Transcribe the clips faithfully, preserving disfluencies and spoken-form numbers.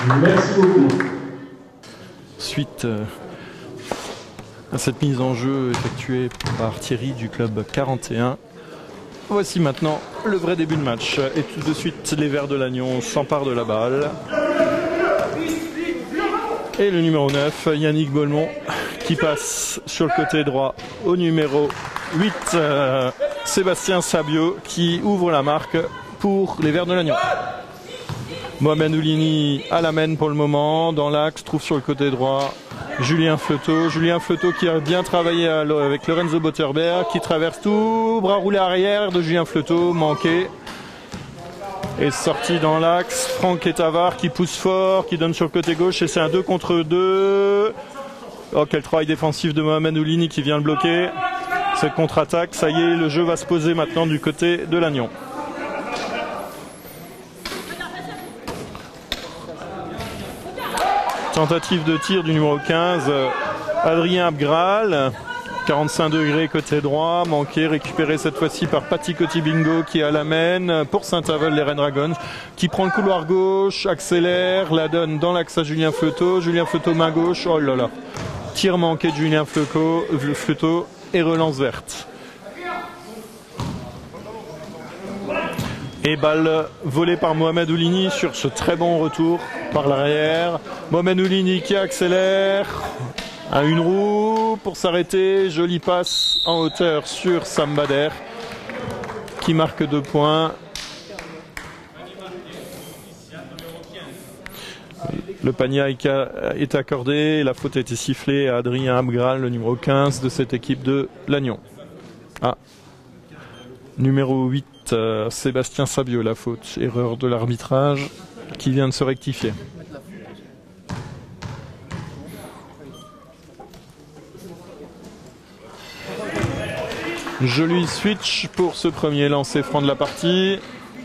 Merci beaucoup. Suite euh, à cette mise en jeu effectuée par Thierry du club quarante et un, voici maintenant le vrai début de match. Et tout de suite, les Verts de Lannion s'emparent de la balle. Et le numéro neuf, Yannick Bolmont, qui passe sur le côté droit au numéro huit, euh, Sébastien Sabio, qui ouvre la marque pour les Verts de Lannion. Mohamed Oulini à la mène pour le moment, dans l'axe, trouve sur le côté droit Julien Fleuteau. Julien Fleuteau qui a bien travaillé avec Lorenzo Botterberg, qui traverse tout, bras roulé arrière de Julien Fleuteau, manqué. Et sorti dans l'axe, Franck Etavard qui pousse fort, qui donne sur le côté gauche, et c'est un deux contre deux. Oh, quel travail défensif de Mohamed Oulini qui vient le bloquer. Cette contre-attaque, ça y est, le jeu va se poser maintenant du côté de Lannion. Tentative de tir du numéro quinze, Adrien Abgral, quarante-cinq degrés côté droit, manqué, récupéré cette fois-ci par Paty Cotibingo qui est à la mène pour Saint-Avold, les Rennes Dragons, qui prend le couloir gauche, accélère, la donne dans l'axe à Julien Fleuteau, Julien Fleuteau main gauche, oh là là, tir manqué de Julien Fleuteau, Fleuteau et relance verte. Et balle volée par Mohamed Oulini sur ce très bon retour par l'arrière. Mohamed Oulini qui accélère à une roue pour s'arrêter. Jolie passe en hauteur sur Sam Bader qui marque deux points. Le panier est accordé. La faute a été sifflée à Adrien Abgral, le numéro quinze de cette équipe de Lannion. Ah, numéro huit. Euh, Sébastien Sabio, la faute, erreur de l'arbitrage qui vient de se rectifier. Joli switch pour ce premier lancer franc de la partie.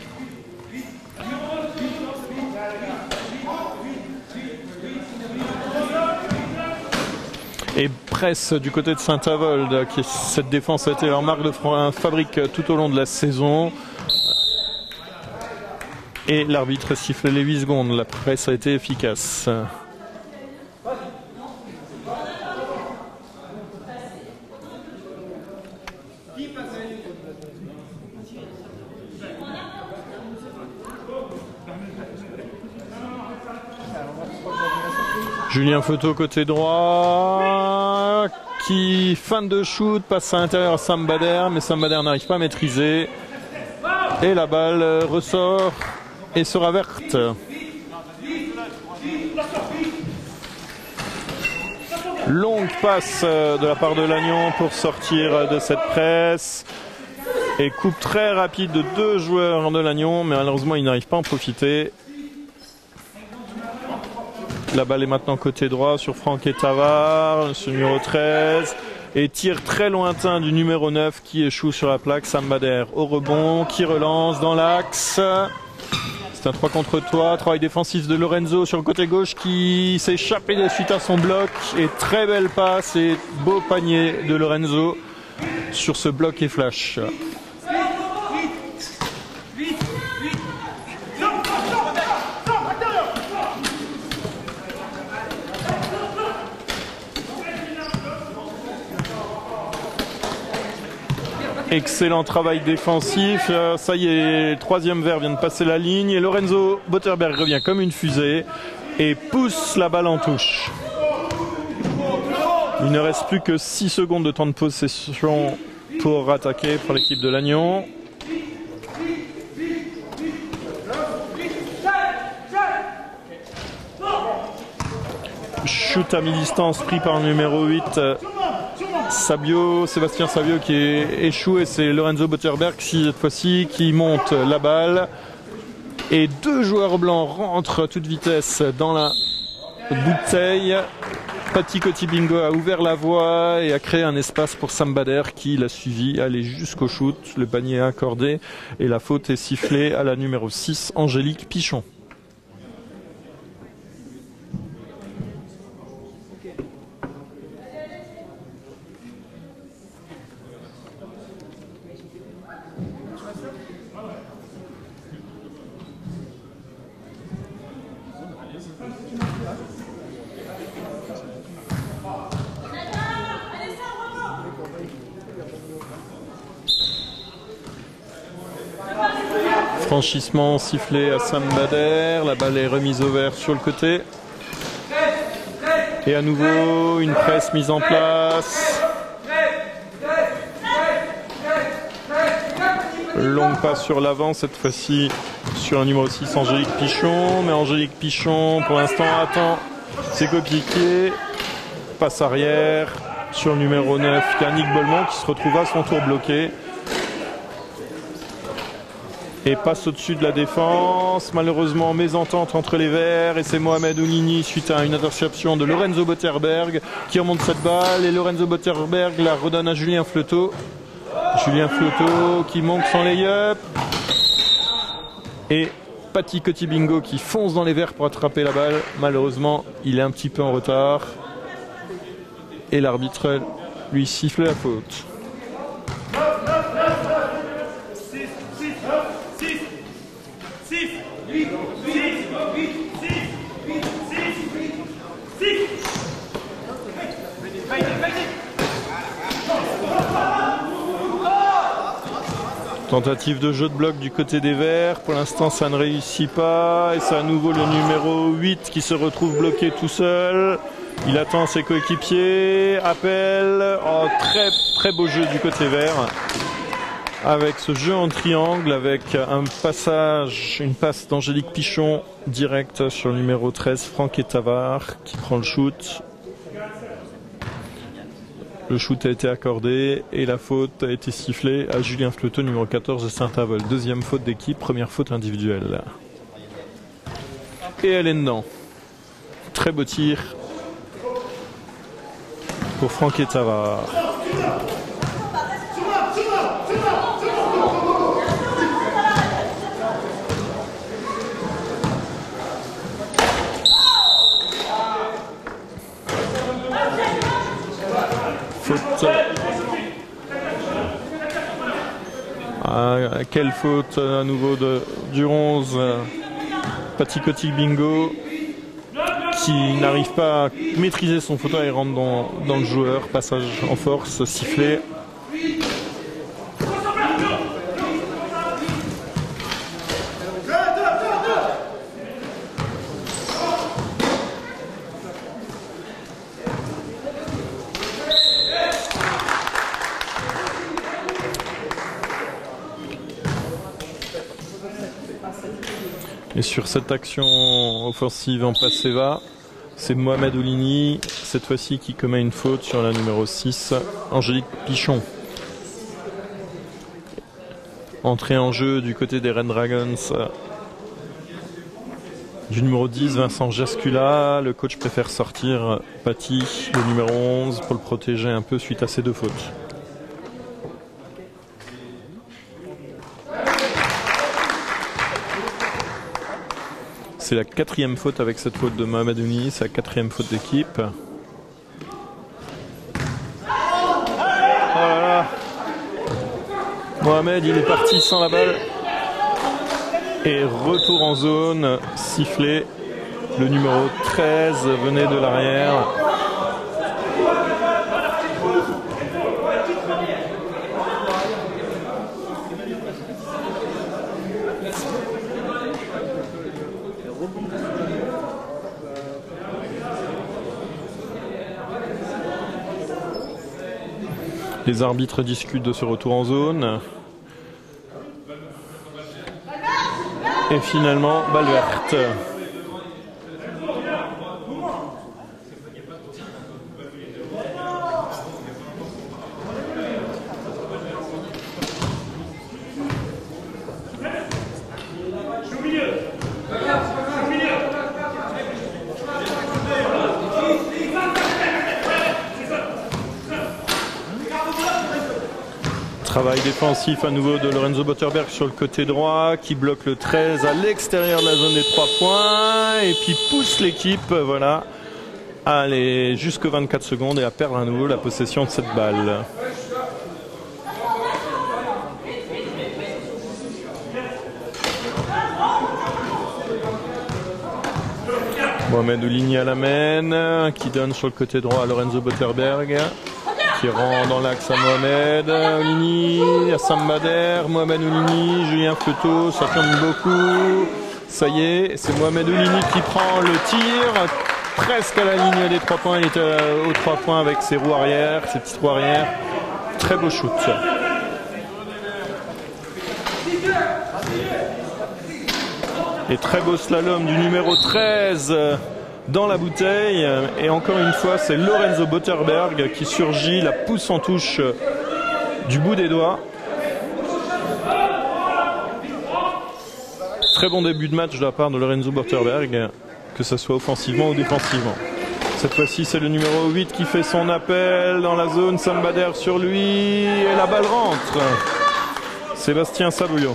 Et presse du côté de Saint-Avold, qui cette défense a été leur marque de fabrique tout au long de la saison. Et l'arbitre siffle les huit secondes, la presse a été efficace. Julien Fleuteau côté droit, qui fin de shoot, passe à l'intérieur à Sam Bader, mais Sam Bader n'arrive pas à maîtriser. Et la balle ressort et sera verte. Longue passe de la part de Lannion pour sortir de cette presse. Et coupe très rapide de deux joueurs de Lannion, mais malheureusement ils n'arrivent pas à en profiter. La balle est maintenant côté droit sur Franck Etavard, ce numéro treize. Et tir très lointain du numéro neuf qui échoue sur la plaque. Sam Bader au rebond, qui relance dans l'axe. C'est un trois contre trois. Travail défensif de Lorenzo sur le côté gauche qui s'est échappé de suite à son bloc. Et très belle passe et beau panier de Lorenzo sur ce bloc et flash. Excellent travail défensif, euh, ça y est, le troisième vert vient de passer la ligne et Lorenzo Botterberg revient comme une fusée et pousse la balle en touche. Il ne reste plus que six secondes de temps de possession pour attaquer pour l'équipe de Lannion. Shoot à mi-distance pris par le numéro huit. Sabio, Sébastien Sabio qui est échoué, c'est Lorenzo Botterberg cette fois-ci qui monte la balle et deux joueurs blancs rentrent à toute vitesse dans la bouteille. Paty Cotibingo a ouvert la voie et a créé un espace pour Sam Bader qui l'a suivi, aller jusqu'au shoot, le panier est accordé et la faute est sifflée à la numéro six, Angélique Pichon. Franchissement sifflé à Sam Bader, la balle est remise au vert sur le côté. Et à nouveau une presse mise en place. Longue passe sur l'avant, cette fois-ci sur le numéro six, Angélique Pichon. Mais Angélique Pichon, pour l'instant, attend ses coéquipiers. Passe arrière sur le numéro neuf, Yannick Bolmont, qui se retrouve à son tour bloqué. Et passe au-dessus de la défense. Malheureusement, mésentente entre les Verts. Et c'est Mohamed Oulini suite à une interception de Lorenzo Botterberg qui remonte cette balle. Et Lorenzo Botterberg la redonne à Julien Fleuteau. Julien Fleuteau qui monte son lay-up. Et Paty Coty-Bingo qui fonce dans les Verts pour attraper la balle. Malheureusement, il est un petit peu en retard. Et l'arbitre lui siffle la faute. Tentative de jeu de bloc du côté des Verts. Pour l'instant, ça ne réussit pas. Et c'est à nouveau le numéro huit qui se retrouve bloqué tout seul. Il attend ses coéquipiers. Appel. Oh, très, très beau jeu du côté vert. Avec ce jeu en triangle, avec un passage, une passe d'Angélique Pichon direct sur le numéro treize, Franck Etavard, qui prend le shoot. Le shoot a été accordé et la faute a été sifflée à Julien Fleuteau, numéro quatorze de Saint-Avold. Deuxième faute d'équipe, première faute individuelle. Et elle est dedans. Très beau tir pour Franck Etavard. Ah, quelle faute à nouveau de, du onze, Paty Coty-Bingo qui n'arrive pas à maîtriser son fauteuil et rentre dans, dans le joueur. Passage en force, sifflé. Et sur cette action offensive en passe va, c'est Mohamed Oulini, cette fois-ci qui commet une faute sur la numéro six, Angélique Pichon. Entrée en jeu du côté des Red Dragons du numéro dix, Vincent Jascula. Le coach préfère sortir Paty, le numéro onze, pour le protéger un peu suite à ces deux fautes. C'est la quatrième faute avec cette faute de Mohamed Oulini, c'est la quatrième faute d'équipe. Oh là là. Mohamed, il est parti sans la balle. Et retour en zone, sifflé. Le numéro treize venait de l'arrière. Les arbitres discutent de ce retour en zone. Et finalement, balle verte. Travail défensif à nouveau de Lorenzo Botterberg sur le côté droit qui bloque le treize à l'extérieur de la zone des trois points et puis pousse l'équipe voilà, à aller jusqu'aux vingt-quatre secondes et à perdre à nouveau la possession de cette balle. Mohamed Oulini à la main qui donne sur le côté droit à Lorenzo Botterberg qui rend dans l'axe à Mohamed Oulini, à Sambader, Mohamed Oulini, Julien Fleuteau, ça tourne beaucoup. Ça y est, c'est Mohamed Oulini qui prend le tir, presque à la ligne des trois points. Il est aux trois points avec ses roues arrière, ses petites roues arrière. Très beau shoot. Et très beau slalom du numéro treize dans la bouteille. Et encore une fois, c'est Lorenzo Botterberg qui surgit, la pousse en touche du bout des doigts. Très bon début de match de la part de Lorenzo Botterberg, que ce soit offensivement ou défensivement. Cette fois-ci, c'est le numéro huit qui fait son appel dans la zone. Sambader sur lui et la balle rentre. Sébastien Sabouillot.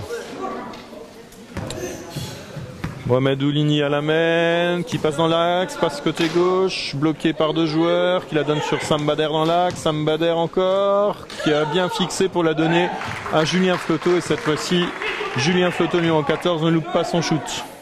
Mohamed Oulini à la main, qui passe dans l'axe, passe côté gauche, bloqué par deux joueurs, qui la donne sur Sambader dans l'axe, Sambader encore, qui a bien fixé pour la donner à Julien Fleuteau. Et cette fois-ci, Julien Fleuteau, numéro quatorze, ne loupe pas son shoot.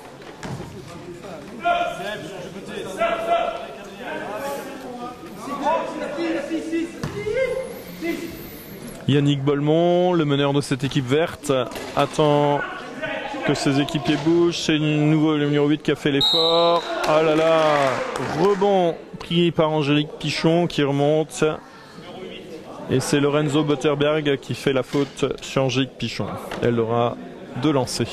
Yannick Bolmont, le meneur de cette équipe verte, attend que ses équipiers bougent. C'est nouveau le numéro huit qui a fait l'effort. Ah là là, rebond pris par Angélique Pichon qui remonte. Et c'est Lorenzo Botterberg qui fait la faute sur Angélique Pichon. Elle aura deux lancers.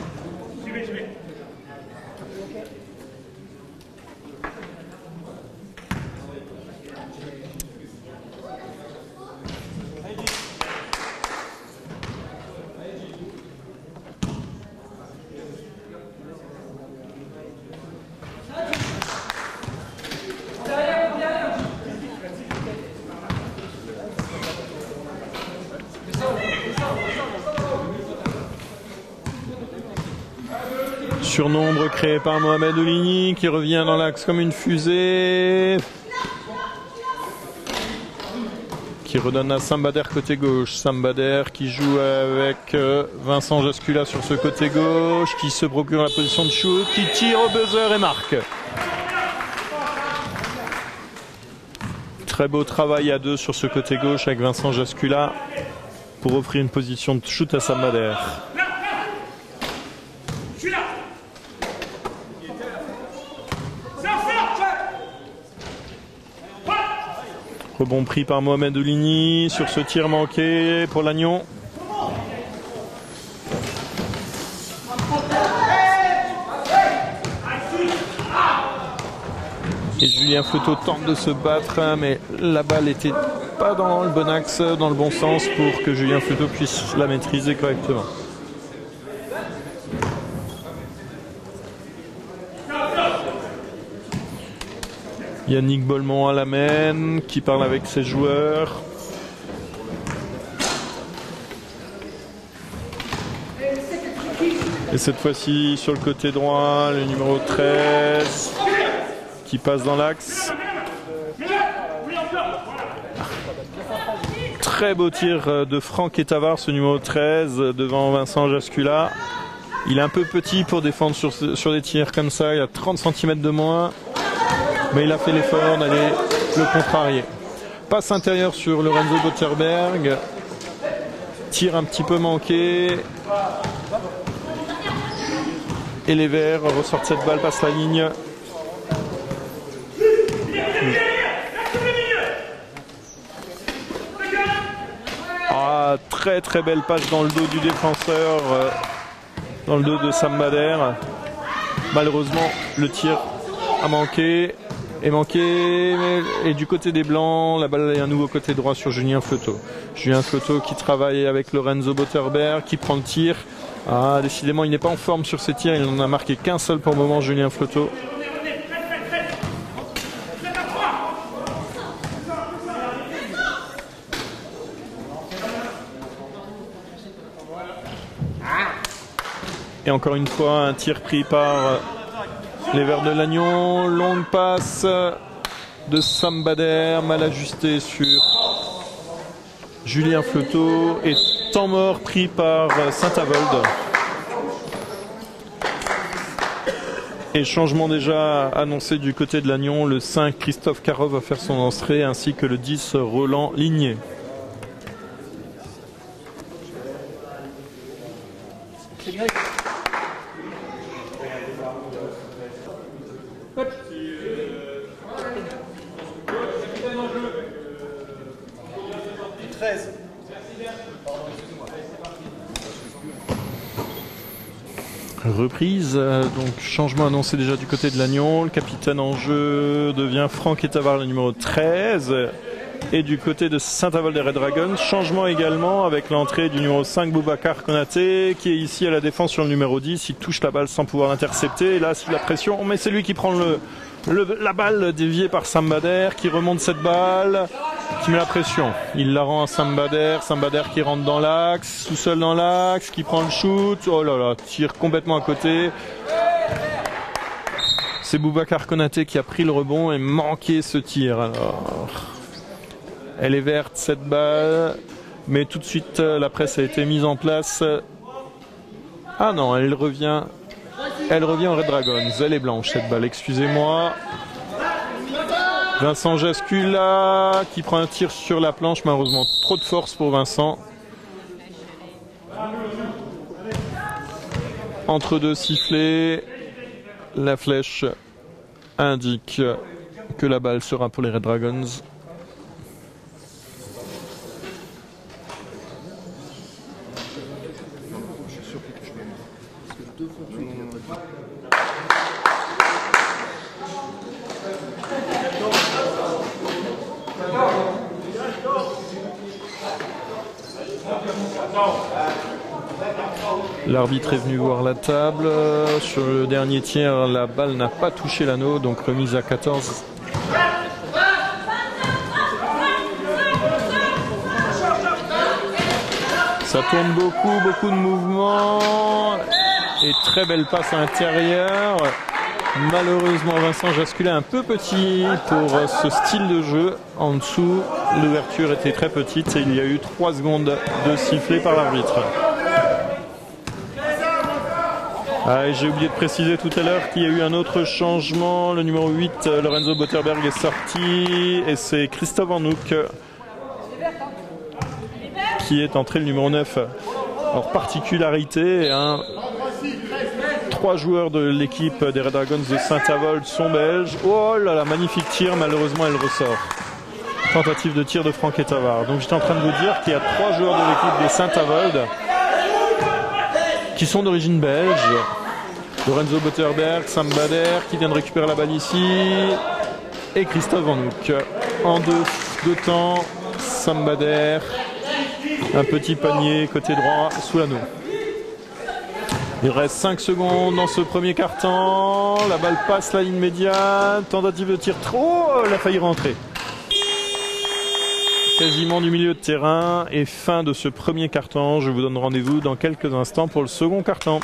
Surnombre créé par Mohamed Oulini qui revient dans l'axe comme une fusée. Qui redonne à Sambader côté gauche. Sambader qui joue avec Vincent Jascula sur ce côté gauche, qui se procure la position de shoot, qui tire au buzzer et marque. Très beau travail à deux sur ce côté gauche avec Vincent Jascula pour offrir une position de shoot à Sambader. Rebond pris par Mohamed Oulini sur ce tir manqué pour Lannion. Et Julien Fleuteau tente de se battre, mais la balle n'était pas dans le bon axe, dans le bon sens pour que Julien Fleuteau puisse la maîtriser correctement. Yannick Bolmont à la main, qui parle avec ses joueurs. Et cette fois-ci, sur le côté droit, le numéro treize, qui passe dans l'axe. Très beau tir de Franck Etavard, ce numéro treize, devant Vincent Jascula. Il est un peu petit pour défendre sur, sur des tirs comme ça, il a trente centimètres de moins. Mais il a fait l'effort d'aller le contrarier. Passe intérieure sur Lorenzo Botterberg. Tir un petit peu manqué. Et les Verts ressortent cette balle, passe la ligne. Ah, très très belle passe dans le dos du défenseur, dans le dos de Sambader. Malheureusement, le tir a manqué. Est manqué, et du côté des Blancs, la balle est un nouveau côté droit sur Julien Fleuteau. Julien Fleuteau qui travaille avec Lorenzo Botterberg, qui prend le tir. Ah, décidément, il n'est pas en forme sur ses tirs, il n'en a marqué qu'un seul pour le moment, Julien Fleuteau. Et encore une fois, un tir pris par les Verts de Lannion. Longue passe de Sambader, mal ajusté sur Julien Fleuteau. Et temps mort pris par Saint-Avold. Et changement déjà annoncé du côté de Lannion, le cinq Christophe Carov va faire son entrée ainsi que le dix Roland Ligné. treize. Reprise, euh, donc changement annoncé déjà du côté de Lannion. Le capitaine en jeu devient Franck Etavar, le numéro treize. Et du côté de Saint-Avold des Red Dragons, changement également avec l'entrée du numéro cinq Boubacar Konaté qui est ici à la défense sur le numéro dix. Il touche la balle sans pouvoir l'intercepter. Et là, sous la pression, mais c'est lui qui prend le, le, la balle déviée par Sambader qui remonte cette balle, qui met la pression. Il la rend à Sambader. Sambader qui rentre dans l'axe, tout seul dans l'axe, qui prend le shoot. Oh là là, tire complètement à côté. C'est Boubacar Konaté qui a pris le rebond et manqué ce tir. Alors, elle est verte cette balle, mais tout de suite la presse a été mise en place. Ah non, elle revient, elle revient aux Red Dragons. Elle est blanche cette balle, excusez-moi. Vincent Jascula qui prend un tir sur la planche, malheureusement trop de force pour Vincent. Entre deux sifflets, la flèche indique que la balle sera pour les Red Dragons. L'arbitre est venu voir la table. Sur le dernier tir, la balle n'a pas touché l'anneau, donc remise à quatorze. Ça tourne beaucoup, beaucoup de mouvements. Et très belle passe à l'intérieur. Malheureusement, Vincent Jascula est un peu petit pour ce style de jeu. En dessous, l'ouverture était très petite et il y a eu trois secondes de sifflet par l'arbitre. Ah, j'ai oublié de préciser tout à l'heure qu'il y a eu un autre changement. Le numéro huit, Lorenzo Botterberg, est sorti et c'est Christophe Anouk qui est entré, le numéro neuf. Alors, particularité, hein, trois joueurs de l'équipe des Red Dragons de Saint-Avold sont belges. Oh là là, magnifique tir, malheureusement elle ressort. Tentative de tir de Franck Etavar. Donc j'étais en train de vous dire qu'il y a trois joueurs de l'équipe des Saint-Avold qui sont d'origine belge. Lorenzo Botterberg, Sam Bader qui vient de récupérer la balle ici et Christophe Van Hoek. En deux, deux temps, Sam Bader, un petit panier côté droit sous l'anneau. Il reste cinq secondes dans ce premier quart-temps. La balle passe la ligne médiane. Tentative de tir trop. Elle a failli rentrer. Quasiment du milieu de terrain. Et fin de ce premier quart-temps. Je vous donne rendez-vous dans quelques instants pour le second quart-temps.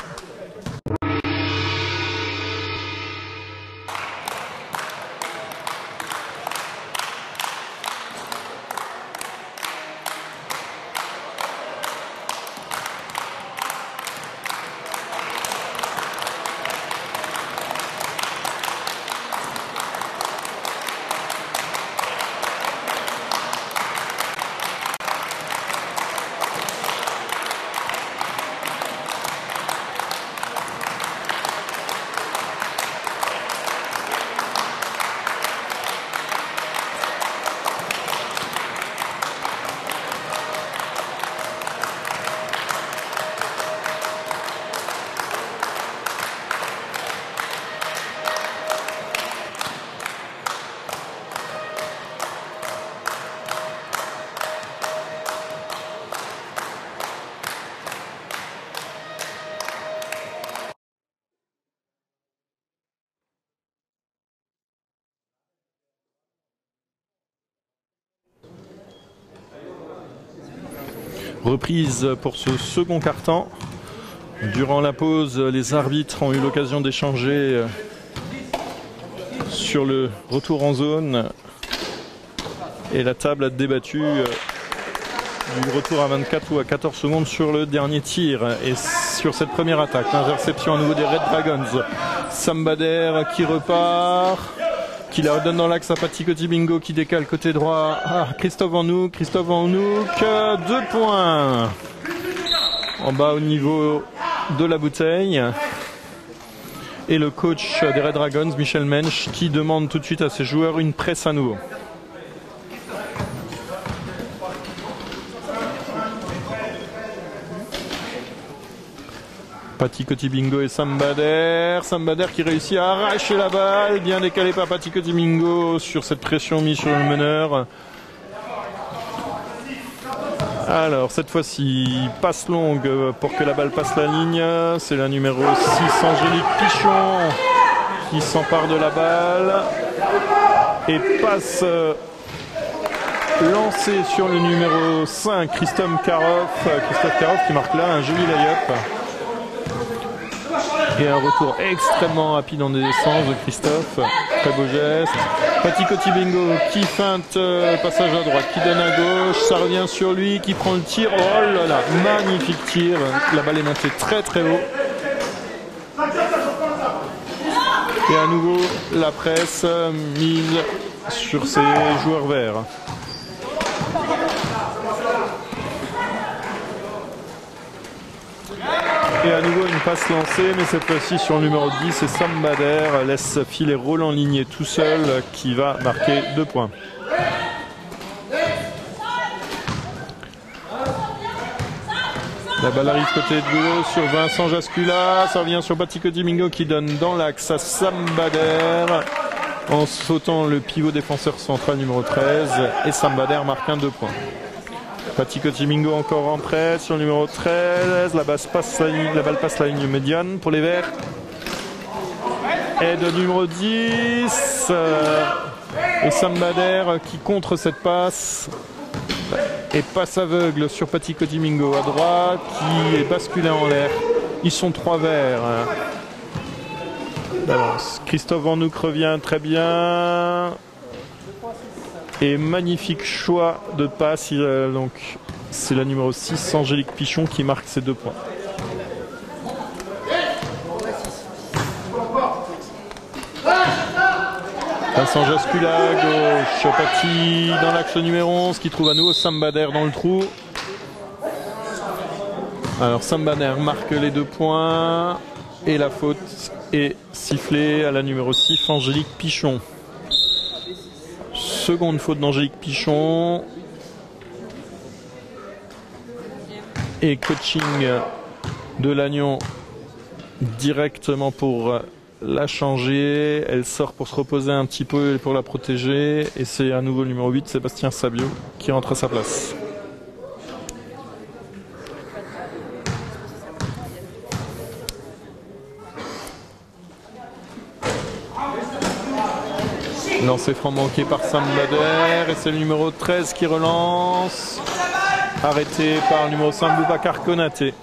Reprise pour ce second quart-temps. Durant la pause, les arbitres ont eu l'occasion d'échanger sur le retour en zone et la table a débattu du retour à vingt-quatre ou à quatorze secondes sur le dernier tir. Et sur cette première attaque. Interception à nouveau des Red Dragons. Sambader qui repart, qui la redonne dans l'axe à Pati Kotibingo qui décale côté droit. Ah, Christophe Van Hoek, Christophe Van Hoek, deux points. En bas au niveau de la bouteille. Et le coach des Red Dragons, Michel Mensch, qui demande tout de suite à ses joueurs une presse à nouveau. Pati Kotibingo et Sambader. Sambader qui réussit à arracher la balle. Bien décalé par Pati Kotibingo sur cette pression mise sur le meneur. Alors cette fois-ci, passe longue pour que la balle passe la ligne. C'est la numéro six, Angélique Pichon, qui s'empare de la balle. Et passe lancée sur le numéro cinq, Christophe Karoff. Christophe Karoff qui marque là un joli lay-up. Et un retour extrêmement rapide en défense de Christophe. Très beau geste. Pati Kotibingo qui feinte euh, passage à droite, qui donne à gauche. Ça revient sur lui, qui prend le tir. Oh là là, magnifique tir. La balle est montée très très haut. Et à nouveau, la presse mise sur ses joueurs verts. Et à nouveau une passe lancée, mais cette fois-ci sur le numéro dix, et Sambader laisse filer Roland Ligné tout seul qui va marquer deux points. La balle arrive côté gauche sur Vincent Jascula, ça revient sur Pati Kotibingo qui donne dans l'axe à Sambader en sautant le pivot défenseur central numéro treize, et Sambader marque un deux points. Pati Kotibingo encore en presse sur le numéro treize. La, base passe la, ligne, la balle passe la ligne médiane pour les Verts. Aide numéro dix. Euh, et Sambader qui contre cette passe. Et passe aveugle sur Pati Kotibingo à droite qui est basculé en l'air. Ils sont trois Verts. D'avance. Christophe Van Hoek revient très bien. Et magnifique choix de passe. Euh, donc c'est la numéro six, Angélique Pichon, qui marque ses deux points. Vincent Jascula à gauche, Pati dans l'axe numéro onze qui trouve à nouveau Sambader dans le trou. Alors Sambader marque les deux points et la faute est sifflée à la numéro six, Angélique Pichon. Seconde faute d'Angélique Pichon. Et coaching de Lannion directement pour la changer. Elle sort pour se reposer un petit peu et pour la protéger. Et c'est à nouveau le numéro huit, Sébastien Sabio, qui rentre à sa place. Lancé franc manqué par Sambader et c'est le numéro treize qui relance. Arrêté par le numéro cinq, Boubacar Konaté.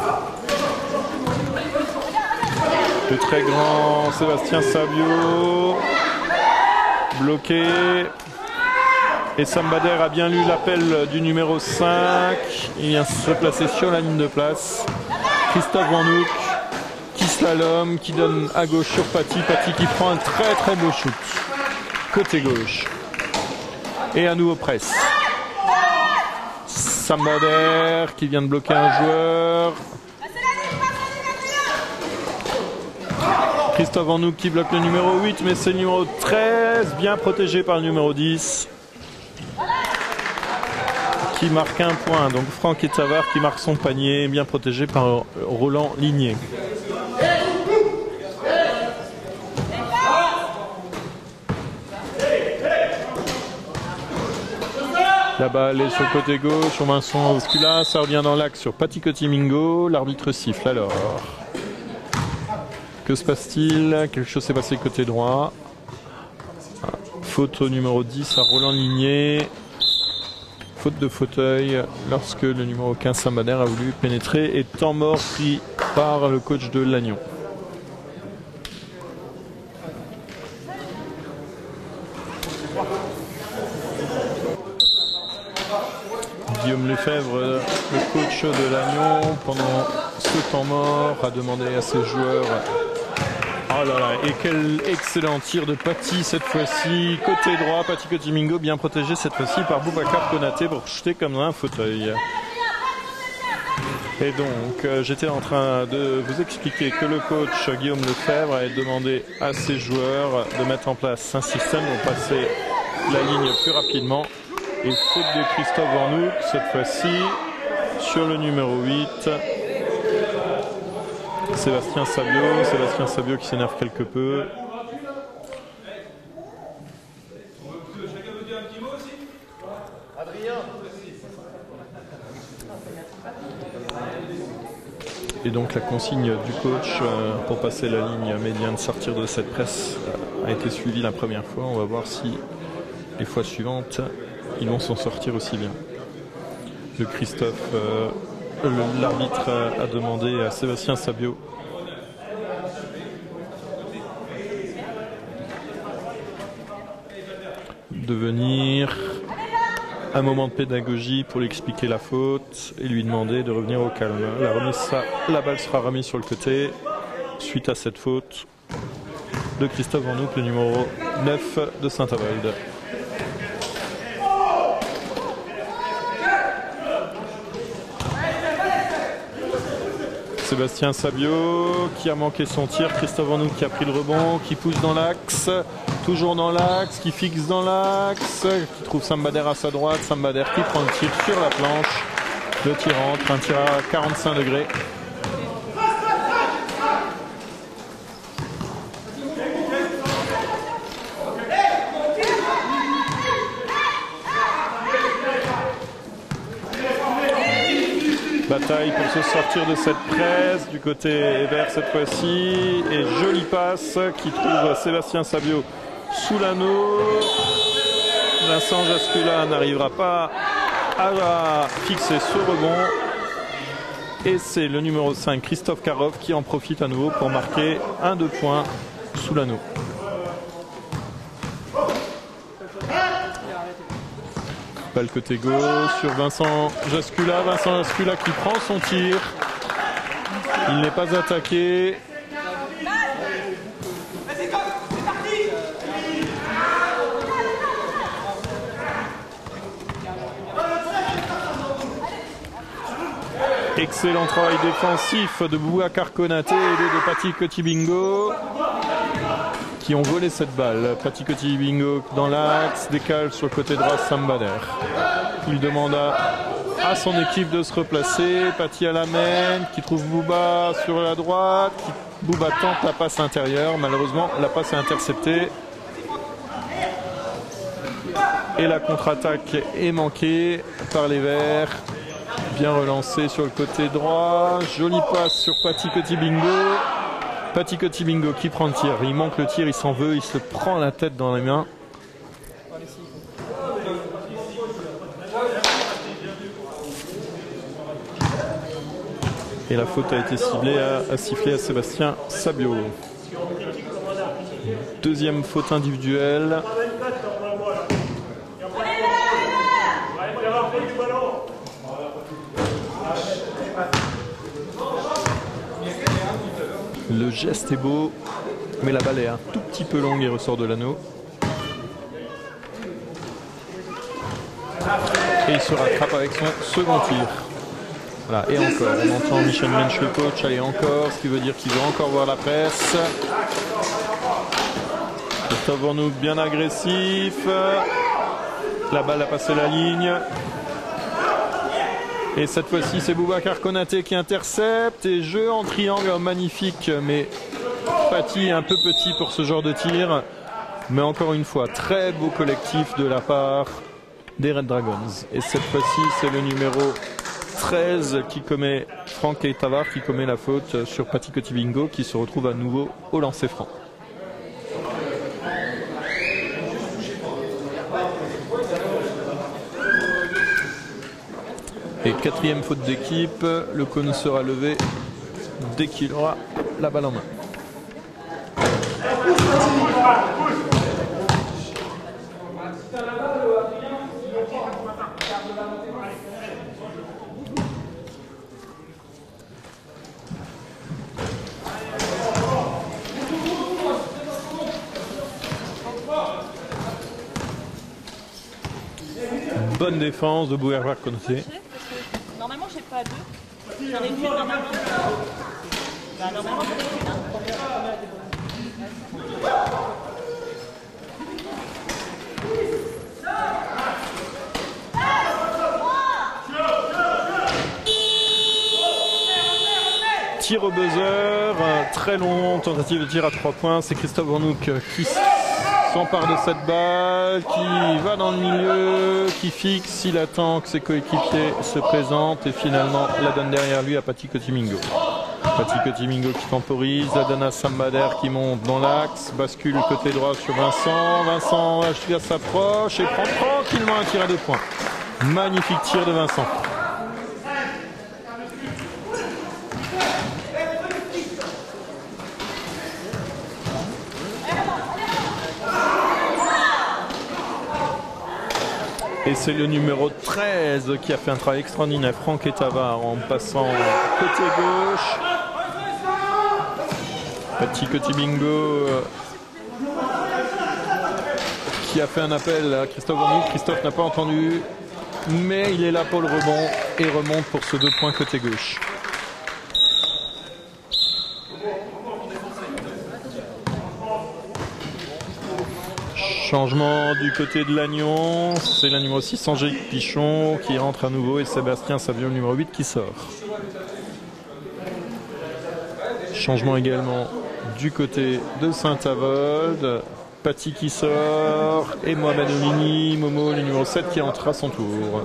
Le très grand Sébastien Sabio. Bloqué. Et Sambader a bien lu l'appel du numéro cinq. Il vient se placer sur la ligne de place. Christophe Van Hoek qui slalom, qui donne à gauche sur Pati. Pati qui prend un très très beau shoot. Côté gauche. Et à nouveau presse. Sambader qui vient de bloquer un joueur. Christophe Van Hoek qui bloque le numéro huit, mais c'est le numéro treize, bien protégé par le numéro dix. Qui marque un point. Donc Franck Etavar qui marque son panier, bien protégé par Roland Ligné. La balle est sur le côté gauche, sur Vincent Jascula, ça revient dans l'axe sur Pati Kotibingo, l'arbitre siffle alors. Que se passe-t-il? Quelque chose s'est passé côté droit. Faute au numéro dix à Roland Ligné. Faute de fauteuil lorsque le numéro quinze Sambader a voulu pénétrer et temps mort pris par le coach de Lannion. Guillaume Lefebvre, le coach de Lannion, pendant ce temps mort, a demandé à ses joueurs. Oh là là, et quel excellent tir de Paty cette fois-ci. Côté droit, Paty Kotimingo bien protégé cette fois-ci par Boubacar Konaté pour jeter comme un fauteuil. Et donc, euh, j'étais en train de vous expliquer que le coach Guillaume Lefebvre a demandé à ses joueurs de mettre en place un système pour passer la ligne plus rapidement. Et faute de Christophe Vanhouk, cette fois-ci, sur le numéro huit. Sébastien Sabio, Sébastien Sabio qui s'énerve quelque peu. Et donc la consigne du coach euh, pour passer la ligne médiane, sortir de cette presse, a été suivie la première fois. On va voir si les fois suivantes, ils vont s'en sortir aussi bien. Le Christophe, euh, l'arbitre a demandé à Sébastien Sabio de venir un moment de pédagogie pour lui expliquer la faute et lui demander de revenir au calme. La, remise, la balle sera remise sur le côté suite à cette faute de Christophe Vanhouk, le numéro neuf de Saint-Avold. Sébastien Sabio qui a manqué son tir, Christophe Vanhouk qui a pris le rebond, qui pousse dans l'axe, toujours dans l'axe, qui fixe dans l'axe, qui trouve Sambader à sa droite, Sambader qui prend le tir sur la planche, le tir entre, un tir à quarante-cinq degrés. Bataille pour se sortir de cette presse du côté vert cette fois-ci, et jolie passe qui trouve Sébastien Sabio sous l'anneau. Vincent Jascula n'arrivera pas à fixer ce rebond et c'est le numéro cinq Christophe Karov qui en profite à nouveau pour marquer un deux points sous l'anneau. Le côté gauche sur Vincent Jascula, Vincent Jascula qui prend son tir, il n'est pas attaqué. Excellent travail défensif de Boubacar Konaté et de Paty Kotimingo qui ont volé cette balle. Paty Kotimingo dans l'axe, décale sur le côté droit Sambader. Il demande à, à son équipe de se replacer. Paty à la main, qui trouve Bouba sur la droite. Qui, Bouba tente la passe intérieure. Malheureusement, la passe est interceptée. Et la contre-attaque est manquée par les Verts. Bien relancé sur le côté droit. Jolie passe sur Paty Kotimingo. Paty Kotimingo qui prend le tir, il manque le tir, il s'en veut, il se prend la tête dans les mains. Et la faute a été ciblée à, à siffler à Sébastien Sabio. Deuxième faute individuelle. Le geste est beau, mais la balle est un tout petit peu longue et ressort de l'anneau. Et il se rattrape avec son second tir. Voilà, et encore, on entend Michel Mensch le coach, allez encore, ce qui veut dire qu'il veut encore voir la presse. Christophe Vanhouk bien agressif. La balle a passé la ligne. Et cette fois-ci, c'est Boubacar Konaté qui intercepte. Et jeu en triangle magnifique, mais Paty un peu petit pour ce genre de tir. Mais encore une fois, très beau collectif de la part des Red Dragons. Et cette fois-ci, c'est le numéro treize qui commet, Franck Eitavar, qui commet la faute sur Paty Kotimingo, qui se retrouve à nouveau au lancer franc. Et quatrième faute d'équipe, le cône sera levé dès qu'il aura la balle en main. bonne défense de Bouervar Konaté. Normalement, j'ai pas deux. J'en ai qu'une normalement. Bah, normalement, j'en ai qu'une. Hein. Tir au buzzer, très long, tentative de tir à trois points. C'est Christophe Vernouk qui s'empare de cette balle, qui va dans le milieu, qui fixe, il attend que ses coéquipiers se présentent et finalement la donne derrière lui à Paty Cotimingo. Paty Cotimingo qui temporise, la donne à Sambader qui monte dans l'axe, bascule côté droit sur Vincent. Vincent s'approche et prend tranquillement un tir à deux points. Magnifique tir de Vincent. Et c'est le numéro treize qui a fait un travail extraordinaire, Franck Etavard, en passant côté gauche. Paty Cotimingo qui a fait un appel à Christophe Vernouk. Christophe n'a pas entendu, mais il est là pour le rebond et remonte pour ce deux points côté gauche. Changement du côté de Lannion, c'est la numéro six, Angélique Pichon qui rentre à nouveau et Sébastien Savio, le numéro huit, qui sort. Changement également du côté de Saint-Avold, Paty qui sort et Mohamed Olini, Momo, le numéro sept, qui entre à son tour.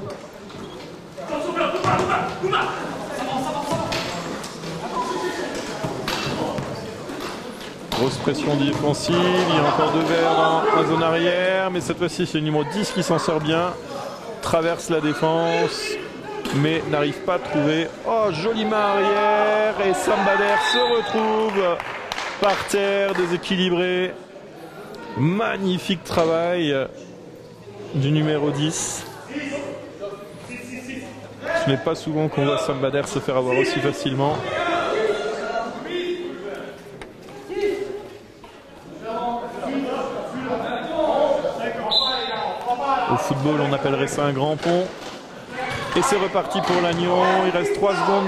Grosse pression défensive, il y a encore deux verres dans la zone arrière, mais cette fois-ci c'est le numéro dix qui s'en sort bien, traverse la défense, mais n'arrive pas à trouver. Oh, jolie main arrière, et Sambader se retrouve par terre, déséquilibré. Magnifique travail du numéro dix. Ce n'est pas souvent qu'on voit Sambader se faire avoir aussi facilement. Au football, on appellerait ça un grand pont. Et c'est reparti pour Lannion. Il reste trois secondes.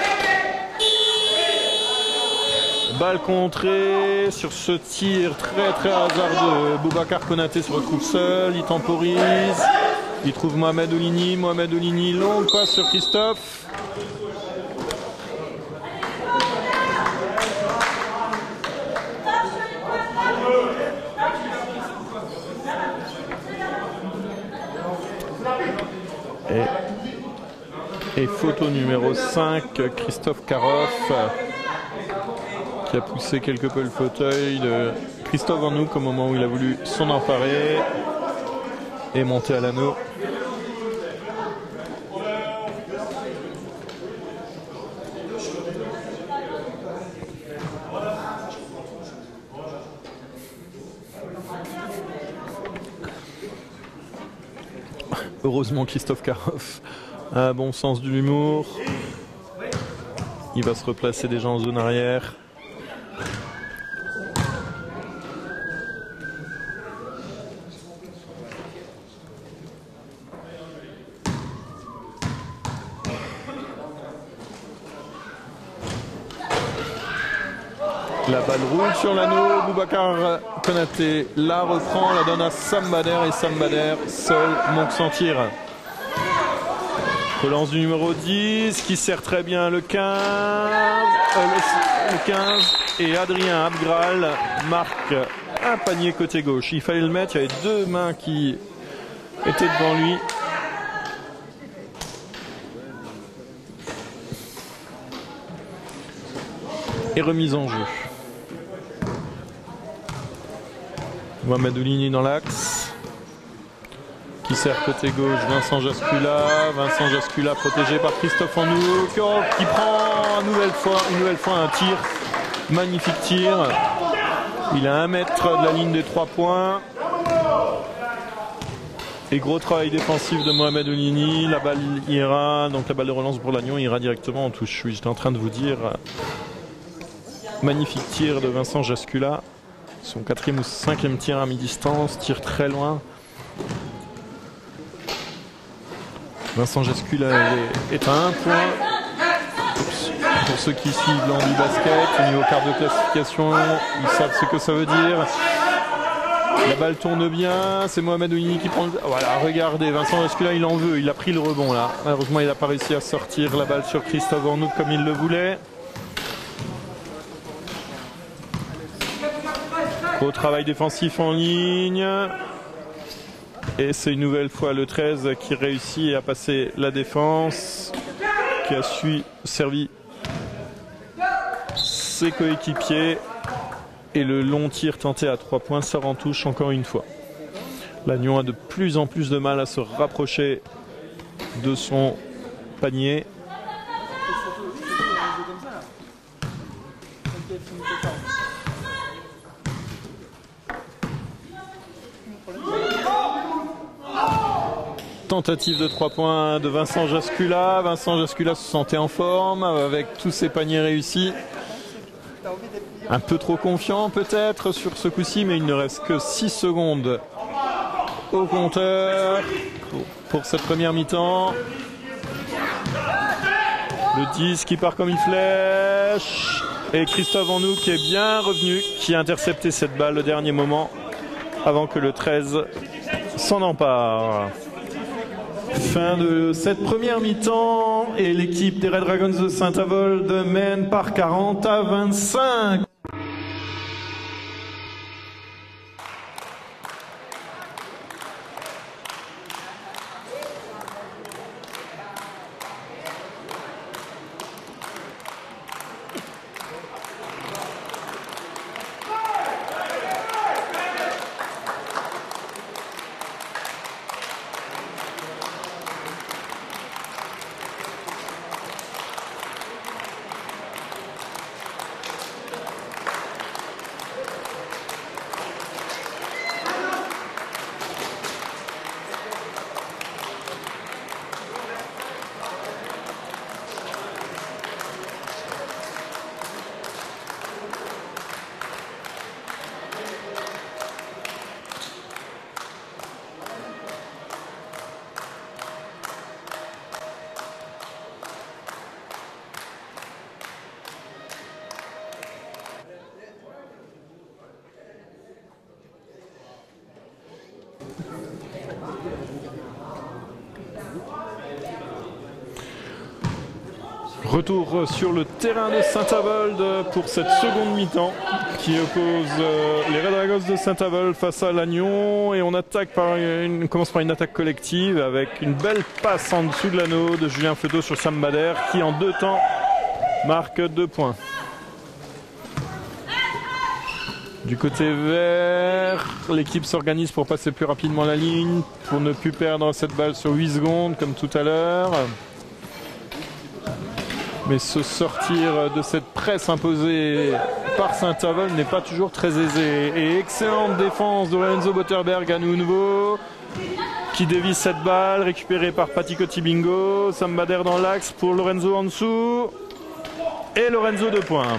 Balle contrée sur ce tir très très hasardeux. Boubacar Konaté se retrouve seul. Il temporise. Il trouve Mohamed Olini. Mohamed Olini, longue passe sur Christophe. Et, et photo numéro cinq, Christophe Karoff qui a poussé quelque peu le fauteuil de Christophe Vernouk au moment où il a voulu s'en emparer et monter à l'anneau. Heureusement, Christophe Karoff a un bon sens de l'humour. Il va se replacer déjà en zone arrière. La balle roule sur l'anneau, Boubacar Konaté la reprend, la donne à Sambader et Sambader seul monte sans tir. Relance du numéro dix qui sert très bien le quinze, euh, le, le quinze et Adrien Abgral marque un panier côté gauche. Il fallait le mettre, il y avait deux mains qui étaient devant lui. Et remise en jeu. Mohamed Olini dans l'axe, qui sert côté gauche, Vincent Jascula, Vincent Jascula protégé par Christophe Vernouk, oh, qui prend une nouvelle fois, une nouvelle fois un tir, magnifique tir, il a un mètre de la ligne des trois points, et gros travail défensif de Mohamed Olini, la balle ira, donc la balle de relance pour Lannion ira directement en touche, oui, j'étais en train de vous dire, magnifique tir de Vincent Jascula. Son quatrième ou cinquième tir à mi-distance, tire très loin. Vincent Gescula est, est à un point. Pour ceux qui suivent l'Andy Basket, au niveau quart de classification, ils savent ce que ça veut dire. La balle tourne bien, c'est Mohamed Ouini qui prend le... Voilà, regardez, Vincent Gescula, il en veut, il a pris le rebond là. Malheureusement, il n'a pas réussi à sortir la balle sur Christophe Ornouk comme il le voulait. Gros travail défensif en ligne. Et c'est une nouvelle fois le treize qui réussit à passer la défense, qui a su servir ses coéquipiers. Et le long tir tenté à trois points sort en touche encore une fois. Lannion a de plus en plus de mal à se rapprocher de son panier. Tentative de trois points de Vincent Gescula. Vincent Gescula se sentait en forme avec tous ses paniers réussis. Un peu trop confiant peut-être sur ce coup-ci, mais il ne reste que six secondes au compteur pour, pour cette première mi-temps. Le dix qui part comme une flèche. Et Christophe Ornouk qui est bien revenu, qui a intercepté cette balle au dernier moment avant que le treize s'en empare. Fin de cette première mi-temps et l'équipe des Red Dragons de Saint-Avold mène par quarante à vingt-cinq. Retour sur le terrain de Saint-Avold pour cette seconde mi-temps qui oppose les Red Dragons de Saint-Avold face à Lannion, et on attaque par une, on commence par une attaque collective avec une belle passe en dessous de l'anneau de Julien Feuteau sur Sam Bader qui en deux temps marque deux points. Du côté vert, l'équipe s'organise pour passer plus rapidement la ligne, pour ne plus perdre cette balle sur huit secondes comme tout à l'heure. Mais se sortir de cette presse imposée par Saint-Avold n'est pas toujours très aisé. Et excellente défense de Lorenzo Botterberg à nouveau, qui dévisse cette balle, récupérée par Patiko Tibingo. Sam Bader dans l'axe pour Lorenzo en dessous. Et Lorenzo deux points.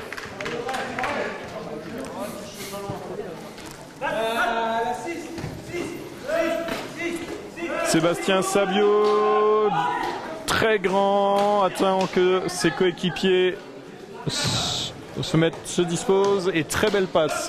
Sébastien Sabio, très grand, attend que ses coéquipiers se mettent, se disposent, et très belle passe.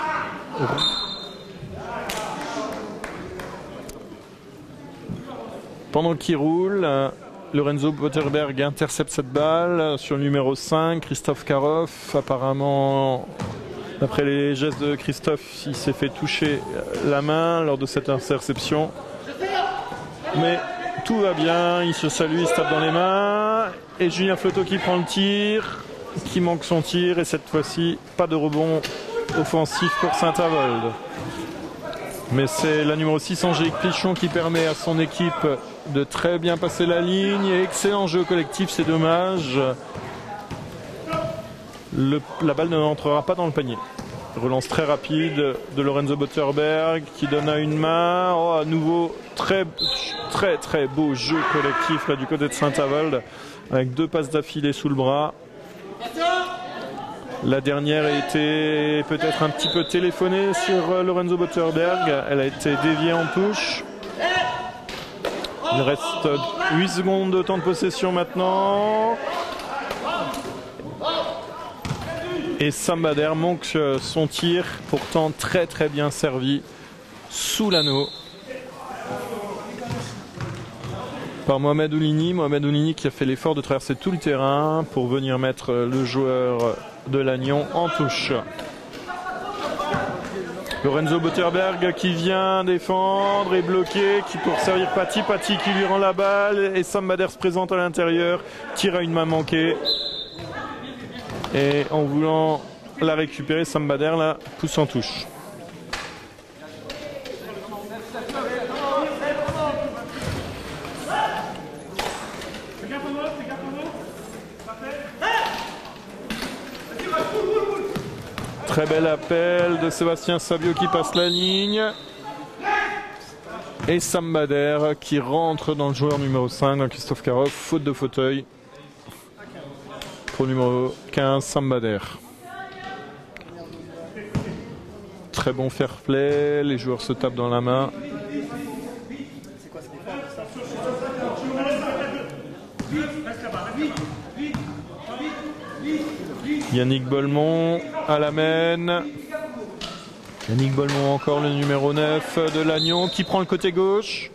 Pendant qu'il roule, Lorenzo Botterberg intercepte cette balle sur le numéro cinq, Christophe Karoff. Apparemment, d'après les gestes de Christophe, il s'est fait toucher la main lors de cette interception. Mais tout va bien, il se salue, il se tape dans les mains. Et Julien Feuteau qui prend le tir, qui manque son tir. Et cette fois-ci, pas de rebond offensif pour Saint-Avold. Mais c'est la numéro six, Angélique Pichon, qui permet à son équipe de très bien passer la ligne. Et excellent jeu collectif, c'est dommage. Le, la balle ne rentrera pas dans le panier. Relance très rapide de Lorenzo Botterberg qui donne à une main. Oh, à nouveau, très très très beau jeu collectif là du côté de Saint-Avold, avec deux passes d'affilée sous le bras. La dernière a été peut-être un petit peu téléphonée sur Lorenzo Botterberg. Elle a été déviée en touche. Il reste huit secondes de temps de possession maintenant. Et Sam Bader manque son tir, pourtant très très bien servi sous l'anneau par Mohamed Oulini. Mohamed Oulini qui a fait l'effort de traverser tout le terrain pour venir mettre le joueur de Lannion en touche. Lorenzo Botterberg qui vient défendre et bloquer, qui pour servir Paty, Paty qui lui rend la balle et Sam Bader se présente à l'intérieur, tire à une main manquée. Et en voulant la récupérer, Sam Bader la pousse en touche. Très bel appel de Sébastien Sabio qui passe la ligne. Et Sam Bader qui rentre dans le joueur numéro cinq, dans Christophe Karoff, faute de fauteuil. Pour le numéro quinze, Sam Bader. Très bon fair play, les joueurs se tapent dans la main. Yannick Bolmont à la mène. Yannick Bolmont encore le numéro neuf de Lannion qui prend le côté gauche.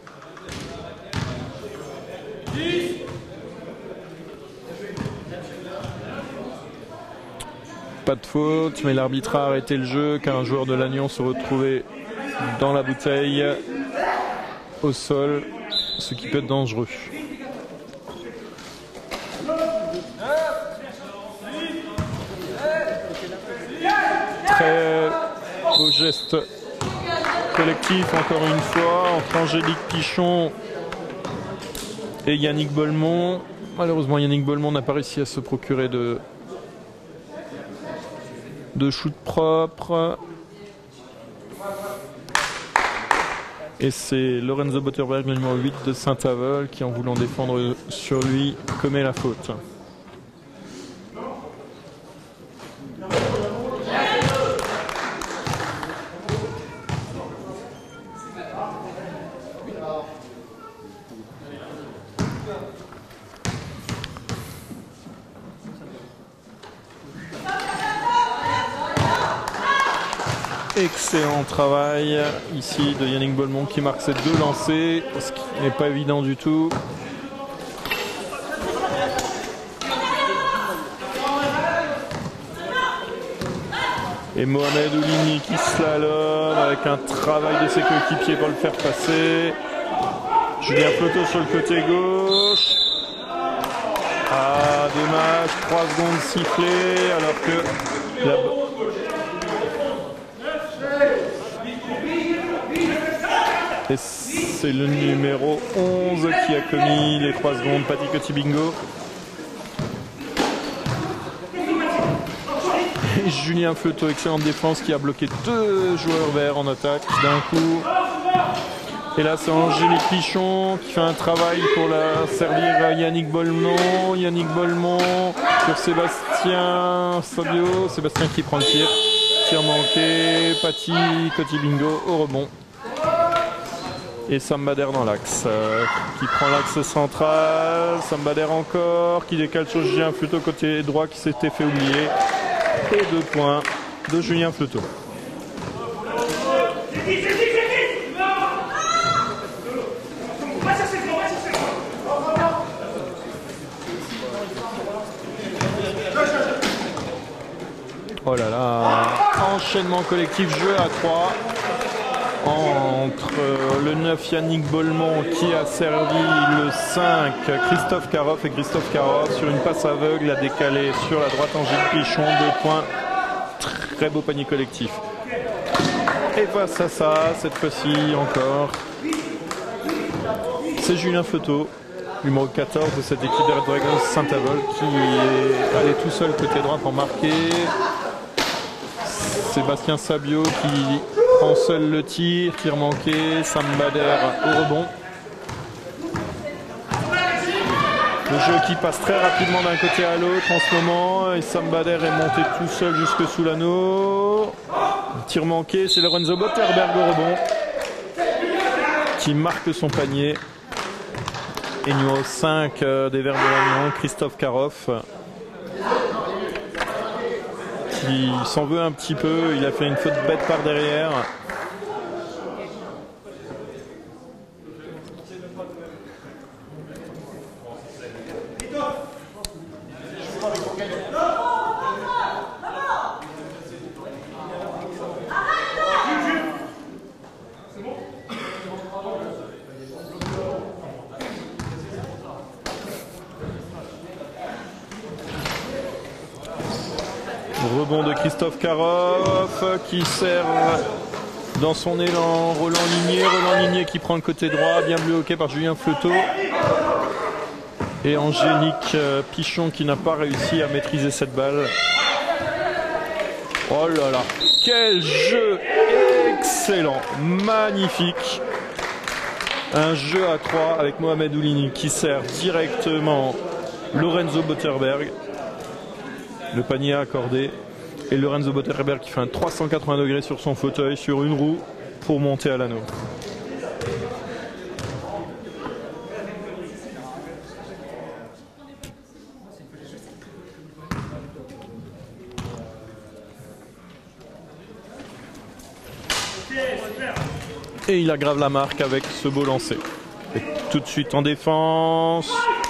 Pas de faute, mais l'arbitre a arrêté le jeu car un joueur de Lannion se retrouvait dans la bouteille au sol, ce qui peut être dangereux. Très beau geste collectif encore une fois entre Angélique Pichon et Yannick Bolmont. Malheureusement, Yannick Bolmont n'a pas réussi à se procurer de de shoot propre. Et c'est Lorenzo Botterberg, le numéro huit de Saint-Avold, qui en voulant défendre sur lui commet la faute. Excellent travail ici de Yannick Bolmont qui marque ses deux lancers, ce qui n'est pas évident du tout. Et Mohamed Oulini qui slalom avec un travail de ses coéquipiers pour le faire passer. Julien Floto sur le côté gauche. Ah, dommage, trois secondes sifflées alors que la... Et c'est le numéro onze qui a commis les trois secondes, Paty Coty-Bingo. Et Julien Fleuteau, excellente défense, qui a bloqué deux joueurs verts en attaque d'un coup. Et là c'est Angélique Pichon qui fait un travail pour la servir à Yannick Bolmont. Yannick Bolmont sur Sébastien Sabio. Sébastien qui prend le tir. Tir manqué, Paty Coty-Bingo au rebond. Et Sam Bader dans l'axe, euh, qui prend l'axe central. Sam Bader encore, qui décale sur Julien Fleuteau côté droit qui s'était fait oublier. Et deux points de Julien Fleuteau. Oh là là, enchaînement collectif, jeu à trois. Entre le neuf Yannick Bolmont qui a servi le cinq Christophe Karoff et Christophe Karoff sur une passe aveugle a décalé sur la droite Angélique Pichon, deux points, très beau panier collectif. Et face à ça, cette fois-ci encore, c'est Julien Fleuteau, numéro quatorze de cette équipe des Red Dragons Saint-Avold qui est allé tout seul côté droit pour marquer. Sébastien Sabio qui prend seul le tir, tir manqué, Sam Bader au rebond. Le jeu qui passe très rapidement d'un côté à l'autre en ce moment et Sam Bader est monté tout seul jusque sous l'anneau. Tir manqué, c'est Lorenzo Botterberg au rebond qui marque son panier. Et numéro cinq euh, des Verts de Lannion, Christophe Karoff, qui s'en veut un petit peu. Il a fait une faute bête par derrière. Rebond de Christophe Karoff qui sert dans son élan Roland Ligné. Roland Ligné qui prend le côté droit, bien bloqué par Julien Fleuteau. Et Angélique Pichon qui n'a pas réussi à maîtriser cette balle. Oh là là, quel jeu excellent, magnifique. Un jeu à trois avec Mohamed Oulini qui sert directement Lorenzo Botterberg. Le panier accordé. Et Lorenzo Botterberg qui fait un trois cent quatre-vingts degrés sur son fauteuil, sur une roue, pour monter à l'anneau. Et il aggrave la marque avec ce beau lancer. Et tout de suite en défense.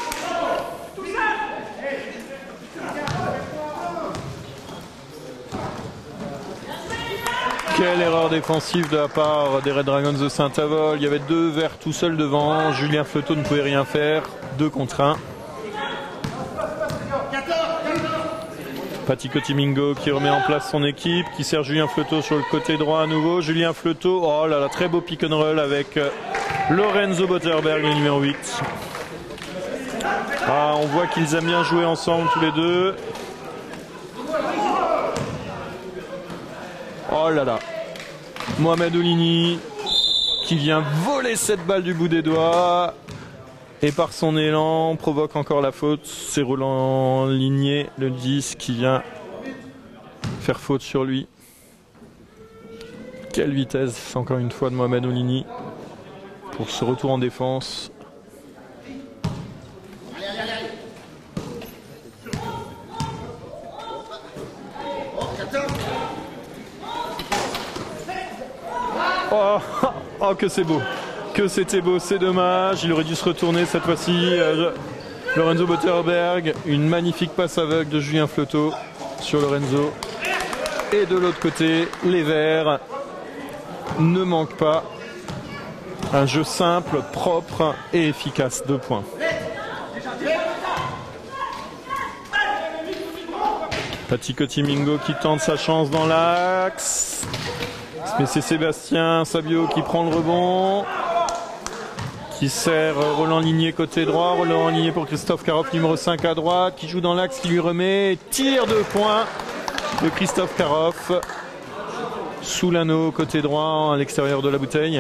Quelle erreur défensive de la part des Red Dragons de Saint-Avold. Il y avait deux verts tout seuls devant. Julien Fleuteau ne pouvait rien faire. Deux contre un. Patico Timingo qui remet en place son équipe, qui sert Julien Fleuteau sur le côté droit à nouveau. Julien Fleuteau, oh là là, très beau pick and roll avec Lorenzo Botterberg, le numéro huit. Ah, on voit qu'ils aiment bien jouer ensemble tous les deux. Oh là là, Mohamed Oulini qui vient voler cette balle du bout des doigts et par son élan provoque encore la faute. C'est Roland Ligné, le dix, qui vient faire faute sur lui. Quelle vitesse encore une fois de Mohamed Oulini pour ce retour en défense. Oh, oh que c'est beau, que c'était beau, c'est dommage, il aurait dû se retourner cette fois-ci. euh, Lorenzo Botterberg, une magnifique passe aveugle de Julien Fleuteau sur Lorenzo. Et de l'autre côté, les Verts ne manquent pas. Un jeu simple, propre et efficace, deux points. Patico Timingo qui tente sa chance dans l'axe. Mais c'est Sébastien Sabio qui prend le rebond, qui sert Roland Ligné côté droit. Roland Ligné pour Christophe Karoff, numéro cinq à droite, qui joue dans l'axe, qui lui remet. Tir de points de Christophe Karoff sous l'anneau côté droit à l'extérieur de la bouteille.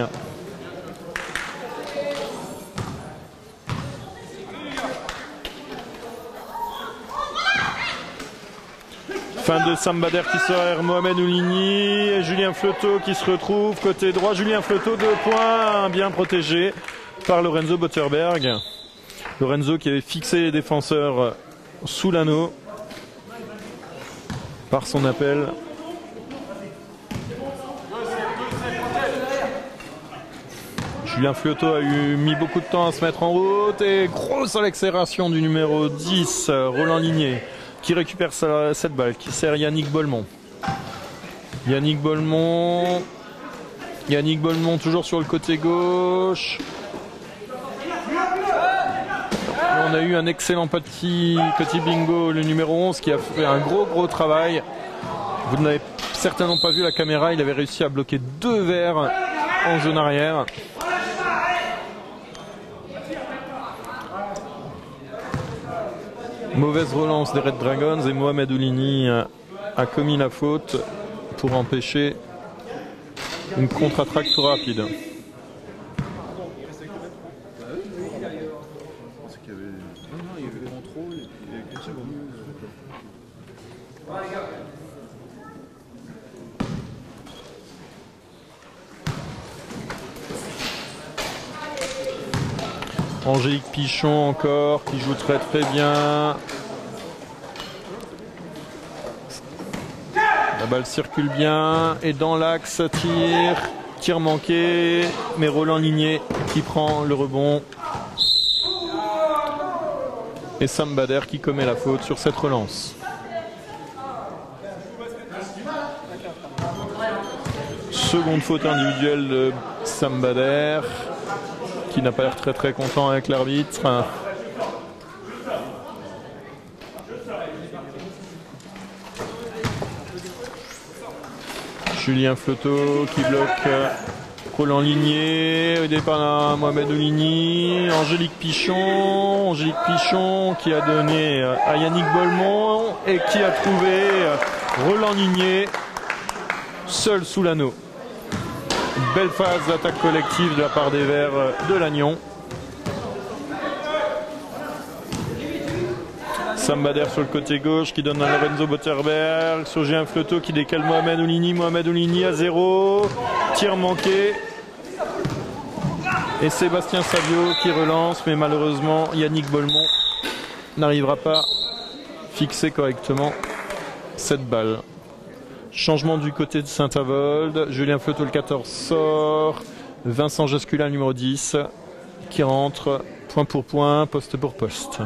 Fin de Sambader qui sert Mohamed Oulini et Julien Fleuteau qui se retrouve côté droit. Julien Fleuteau, deux points, bien protégé par Lorenzo Botterberg. Lorenzo qui avait fixé les défenseurs sous l'anneau par son appel. Julien Fleuteau a eu mis beaucoup de temps à se mettre en route et grosse accélération du numéro dix, Roland Ligné, qui récupère cette balle, qui sert Yannick Bolmont. Yannick Bolmont. Yannick Bolmont toujours sur le côté gauche. On a eu un excellent petit, petit bingo, le numéro onze, qui a fait un gros gros travail. Vous n'avez certainement pas vu la caméra, il avait réussi à bloquer deux verres en zone arrière. Mauvaise relance des Red Dragons et Mohamed Oulini a commis la faute pour empêcher une contre-attaque trop rapide. Angélique Pichon encore qui joue très très bien. La balle circule bien et dans l'axe, tir, tir manqué, mais Roland Ligné qui prend le rebond. Et Sam Bader qui commet la faute sur cette relance. Seconde faute individuelle de Sam Bader qui n'a pas l'air très très content avec l'arbitre. Julien Floteau qui bloque Roland Ligné, au départ Mohamed Ouligny, Angélique Pichon, Angélique Pichon qui a donné à Yannick Bolmont et qui a trouvé Roland Ligné seul sous l'anneau. Belle phase d'attaque collective de la part des Verts de Lannion. Sam Bader sur le côté gauche qui donne à Lorenzo Botterberg. Sur Julien Floteau qui décale Mohamed Ouligny. Mohamed Ouligny à zéro. Tir manqué. Et Sébastien Savio qui relance. Mais malheureusement, Yannick Bolmont n'arrivera pas à fixer correctement cette balle. Changement du côté de Saint-Avold. Julien Floteau le quatorze sort. Vincent Jascula numéro dix qui rentre point pour point, poste pour poste.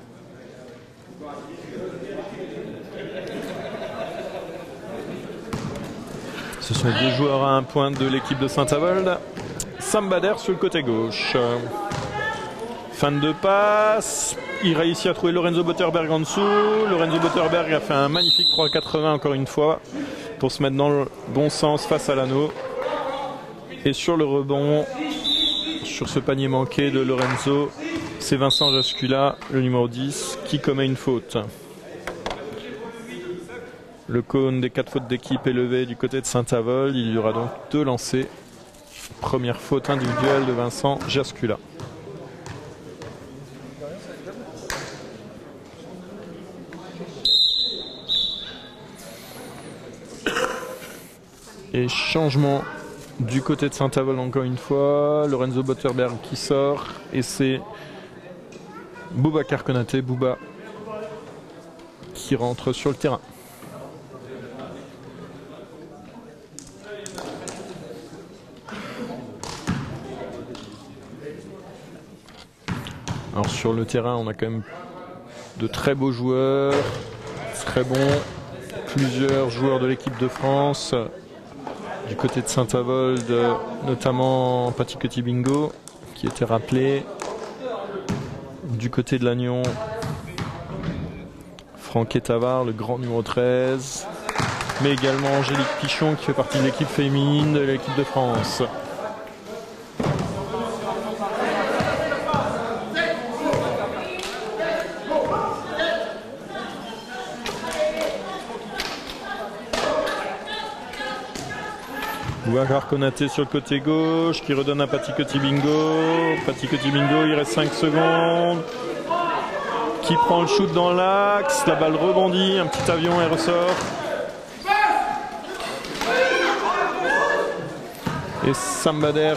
Ce sont deux joueurs à un point de l'équipe de Saint-Avold. Sam Bader sur le côté gauche. Fin de passe. Il réussit à trouver Lorenzo Botterberg en dessous. Lorenzo Botterberg a fait un magnifique trois quatre-vingts encore une fois pour se mettre dans le bon sens face à l'anneau. Et sur le rebond, sur ce panier manqué de Lorenzo, c'est Vincent Jascula, le numéro dix, qui commet une faute. Le cône des quatre fautes d'équipe est levé du côté de Saint-Avold. Il y aura donc deux lancers. Première faute individuelle de Vincent Jascula. Et changement du côté de Saint-Avold encore une fois. Lorenzo Botterberg qui sort. Et c'est Boubacar Konaté, Bouba, qui rentre sur le terrain. Alors sur le terrain, on a quand même de très beaux joueurs, très bons, plusieurs joueurs de l'équipe de France. Du côté de Saint-Avold, notamment Patikoti Bingo, qui était rappelé. Du côté de Lannion, Franck Tavard, le grand numéro treize. Mais également Angélique Pichon, qui fait partie de l'équipe féminine de l'équipe de France. Boubacar Konaté sur le côté gauche qui redonne à Patikoti Bingo. Patikoti Bingo, il reste cinq secondes. Qui prend le shoot dans l'axe. La balle rebondit, un petit avion et ressort. Et Sam Bader,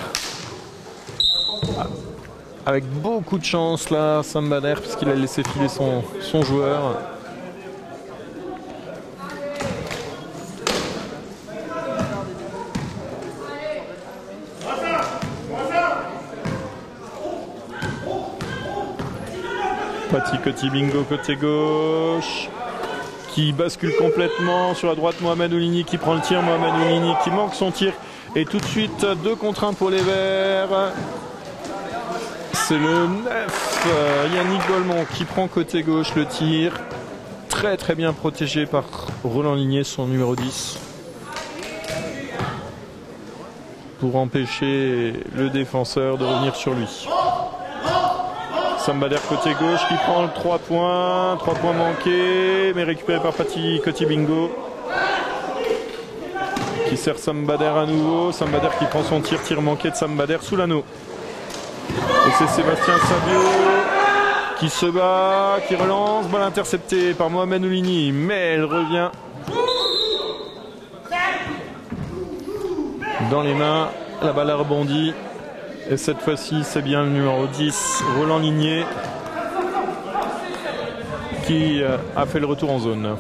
avec beaucoup de chance là, Sam Bader, puisqu'il a laissé filer son, son joueur. Patikoti Bingo côté gauche qui bascule complètement sur la droite. Mohamed Ouligny qui prend le tir. Mohamed Ouligny qui manque son tir. Et tout de suite deux contre un pour les Verts. C'est le neuf Yannick Bolmont qui prend côté gauche le tir. Très très bien protégé par Roland Ligné, son numéro dix. Pour empêcher le défenseur de revenir sur lui. Sam Bader côté gauche qui prend le trois points. trois points manqués, mais récupéré par Patikoti Bingo. Qui sert Sam Bader à nouveau. Sam Bader qui prend son tir, tir manqué de Sam Bader sous l'anneau. Et c'est Sébastien Savio qui se bat, qui relance. Balle interceptée par Mohamed Ouligny, mais elle revient dans les mains. La balle a rebondi Et cette fois-ci, c'est bien le numéro dix, Roland Ligné, qui a fait le retour en zone.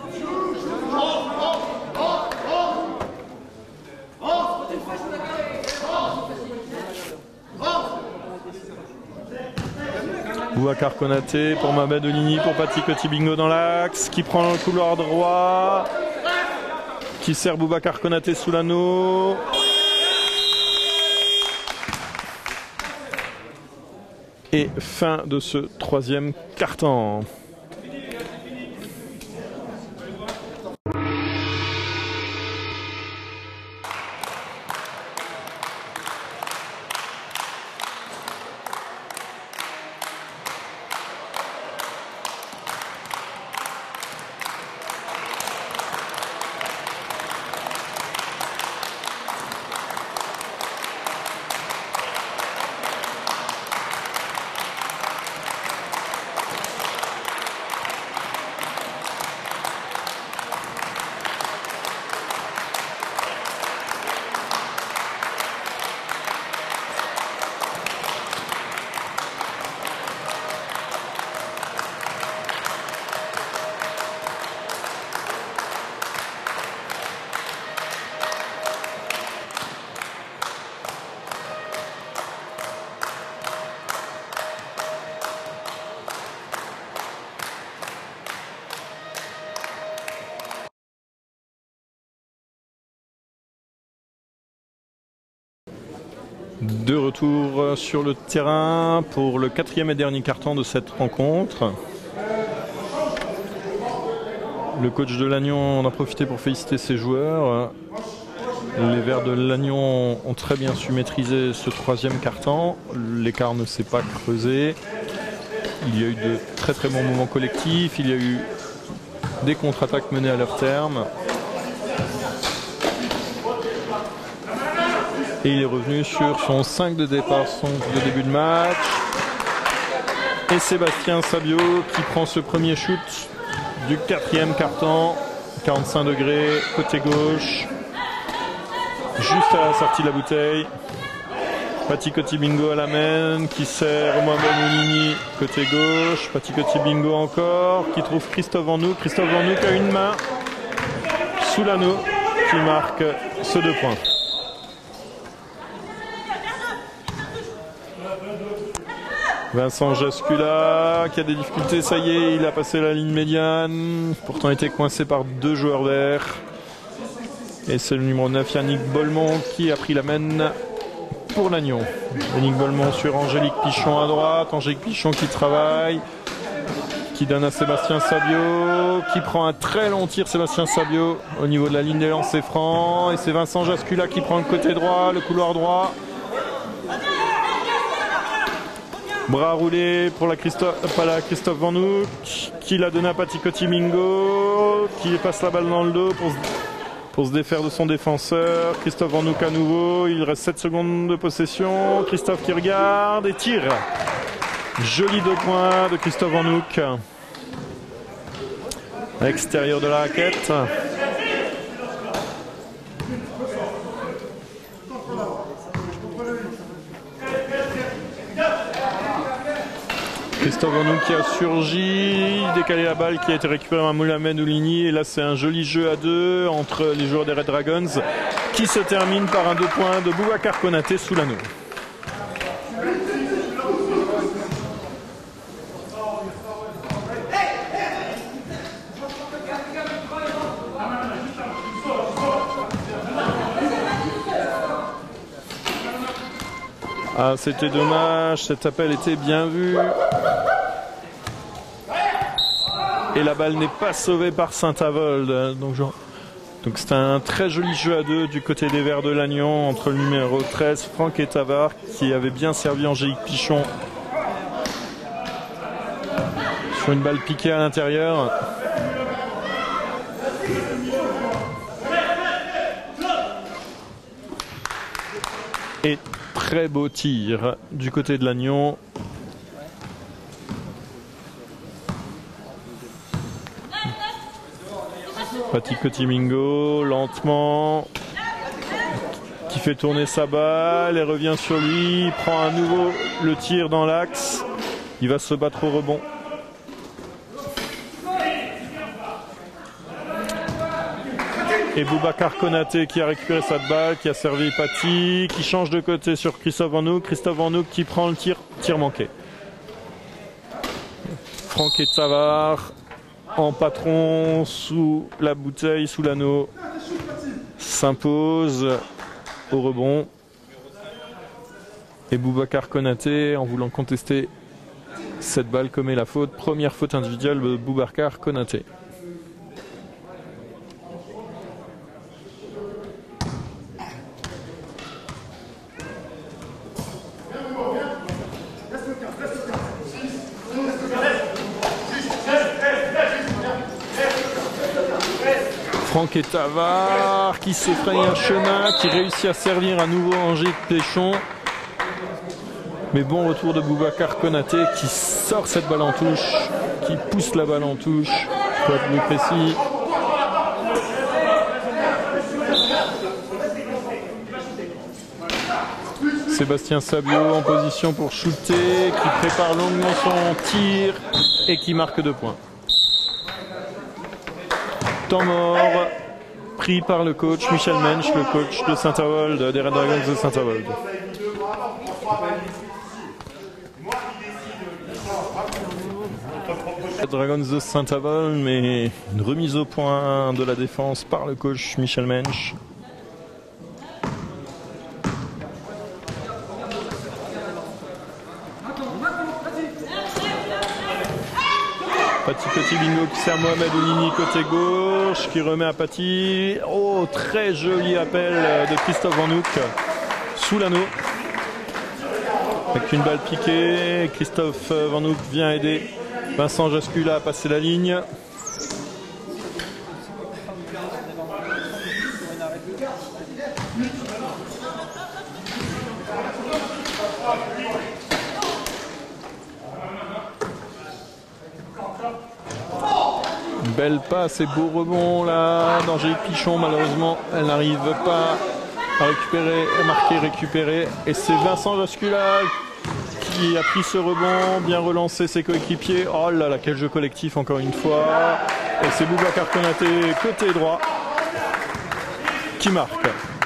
Boubacar Konaté pour Mohamed Oligny, pour Paty Coty-Bingo dans l'axe, qui prend le couloir droit, qui sert Boubacar Konaté sous l'anneau. Et fin de ce troisième quart-temps. De retour sur le terrain pour le quatrième et dernier quart-temps de cette rencontre. Le coach de Lannion en a profité pour féliciter ses joueurs. Les Verts de Lannion ont très bien su maîtriser ce troisième quart-temps. L'écart ne s'est pas creusé. Il y a eu de très très bons moments collectifs. Il y a eu des contre-attaques menées à leur terme. Et il est revenu sur son cinq de départ, son de début de match. Et Sébastien Sabio qui prend ce premier shoot du quatrième quart-temps. quarante-cinq degrés, côté gauche. Juste à la sortie de la bouteille. Paty Coty-Bingo à la main, qui sert Mohamed Oligny côté gauche. Paty Coty-Bingo encore, qui trouve Christophe Vanouk. Christophe Vanouk a une main sous l'anneau, qui marque ce deux points. Vincent Jascula qui a des difficultés, ça y est, il a passé la ligne médiane, pourtant était coincé par deux joueurs verts. Et c'est le numéro neuf, Yannick Bolmont, qui a pris la main pour Lannion. Yannick Bolmont sur Angélique Pichon à droite, Angélique Pichon qui travaille, qui donne à Sébastien Sabio, qui prend un très long tir, Sébastien Sabio, au niveau de la ligne des lancers francs. Et c'est Vincent Jascula qui prend le côté droit, le couloir droit. Bras roulé pour la Christophe, pas la Christophe Vanouk, qui l'a donné à Paty Coty-Bingo, qui passe la balle dans le dos pour, pour se défaire de son défenseur. Christophe Vanouk à nouveau, il reste sept secondes de possession. Christophe qui regarde et tire. Joli deux points de Christophe Vanouk. À l'extérieur de la raquette. Christophe Vanouk qui a surgi, décalé la balle qui a été récupérée par Mohamed Oligny. Et là c'est un joli jeu à deux entre les joueurs des Red Dragons qui se termine par un deux points de Boubacar Konaté sous l'anneau. Ah, c'était dommage, cet appel était bien vu. Et la balle n'est pas sauvée par Saint-Avold. Donc, donc c'est un très joli jeu à deux du côté des Verts de Lannion entre le numéro treize, Franck Etavard, qui avait bien servi Angélique Pichon sur une balle piquée à l'intérieur. Et très beau tir du côté de Lannion. Paty Coty-Bingo, lentement, qui fait tourner sa balle et revient sur lui, il prend à nouveau le tir dans l'axe, il va se battre au rebond. Et Boubacar Konaté qui a récupéré cette balle, qui a servi Paty, qui change de côté sur Christophe Van Hoek. Christophe Van Hoek qui prend le tir, tir manqué. Franck et Savard en patron sous la bouteille, sous l'anneau, s'impose au rebond. Et Boubacar Konaté, en voulant contester cette balle, commet la faute. Première faute individuelle de Boubacar Konaté. Franck et Savard qui s'effraie un chemin, qui réussit à servir à nouveau Angers de Péchon. Mais bon retour de Boubacar Konaté qui sort cette balle en touche, qui pousse la balle en touche, pour être plus précis. Sébastien Sabiot en position pour shooter, qui prépare longuement son tir et qui marque deux points. Temps mort pris par le coach Michel Mensch, le coach de Saint-Avold, des Red Dragons de Saint-Avold. Red Dragons de Saint-Avold, mais une remise au point de la défense par le coach Michel Mensch. Paty Petit Bingo qui sert Mohamed Ounini côté gauche, qui remet à Paty. Oh, très joli appel de Christophe Van Hoek sous l'anneau. Avec une balle piquée, Christophe Van Hoek vient aider Vincent Jascula à passer la ligne. Belle passe et beau rebond là d'Angélique Pichon, malheureusement elle n'arrive pas à récupérer, à marquer, récupérer, et c'est Vincent Jascula qui a pris ce rebond, bien relancé ses coéquipiers. Oh là là, quel jeu collectif encore une fois, et c'est Boubacar Konaté côté droit qui marque.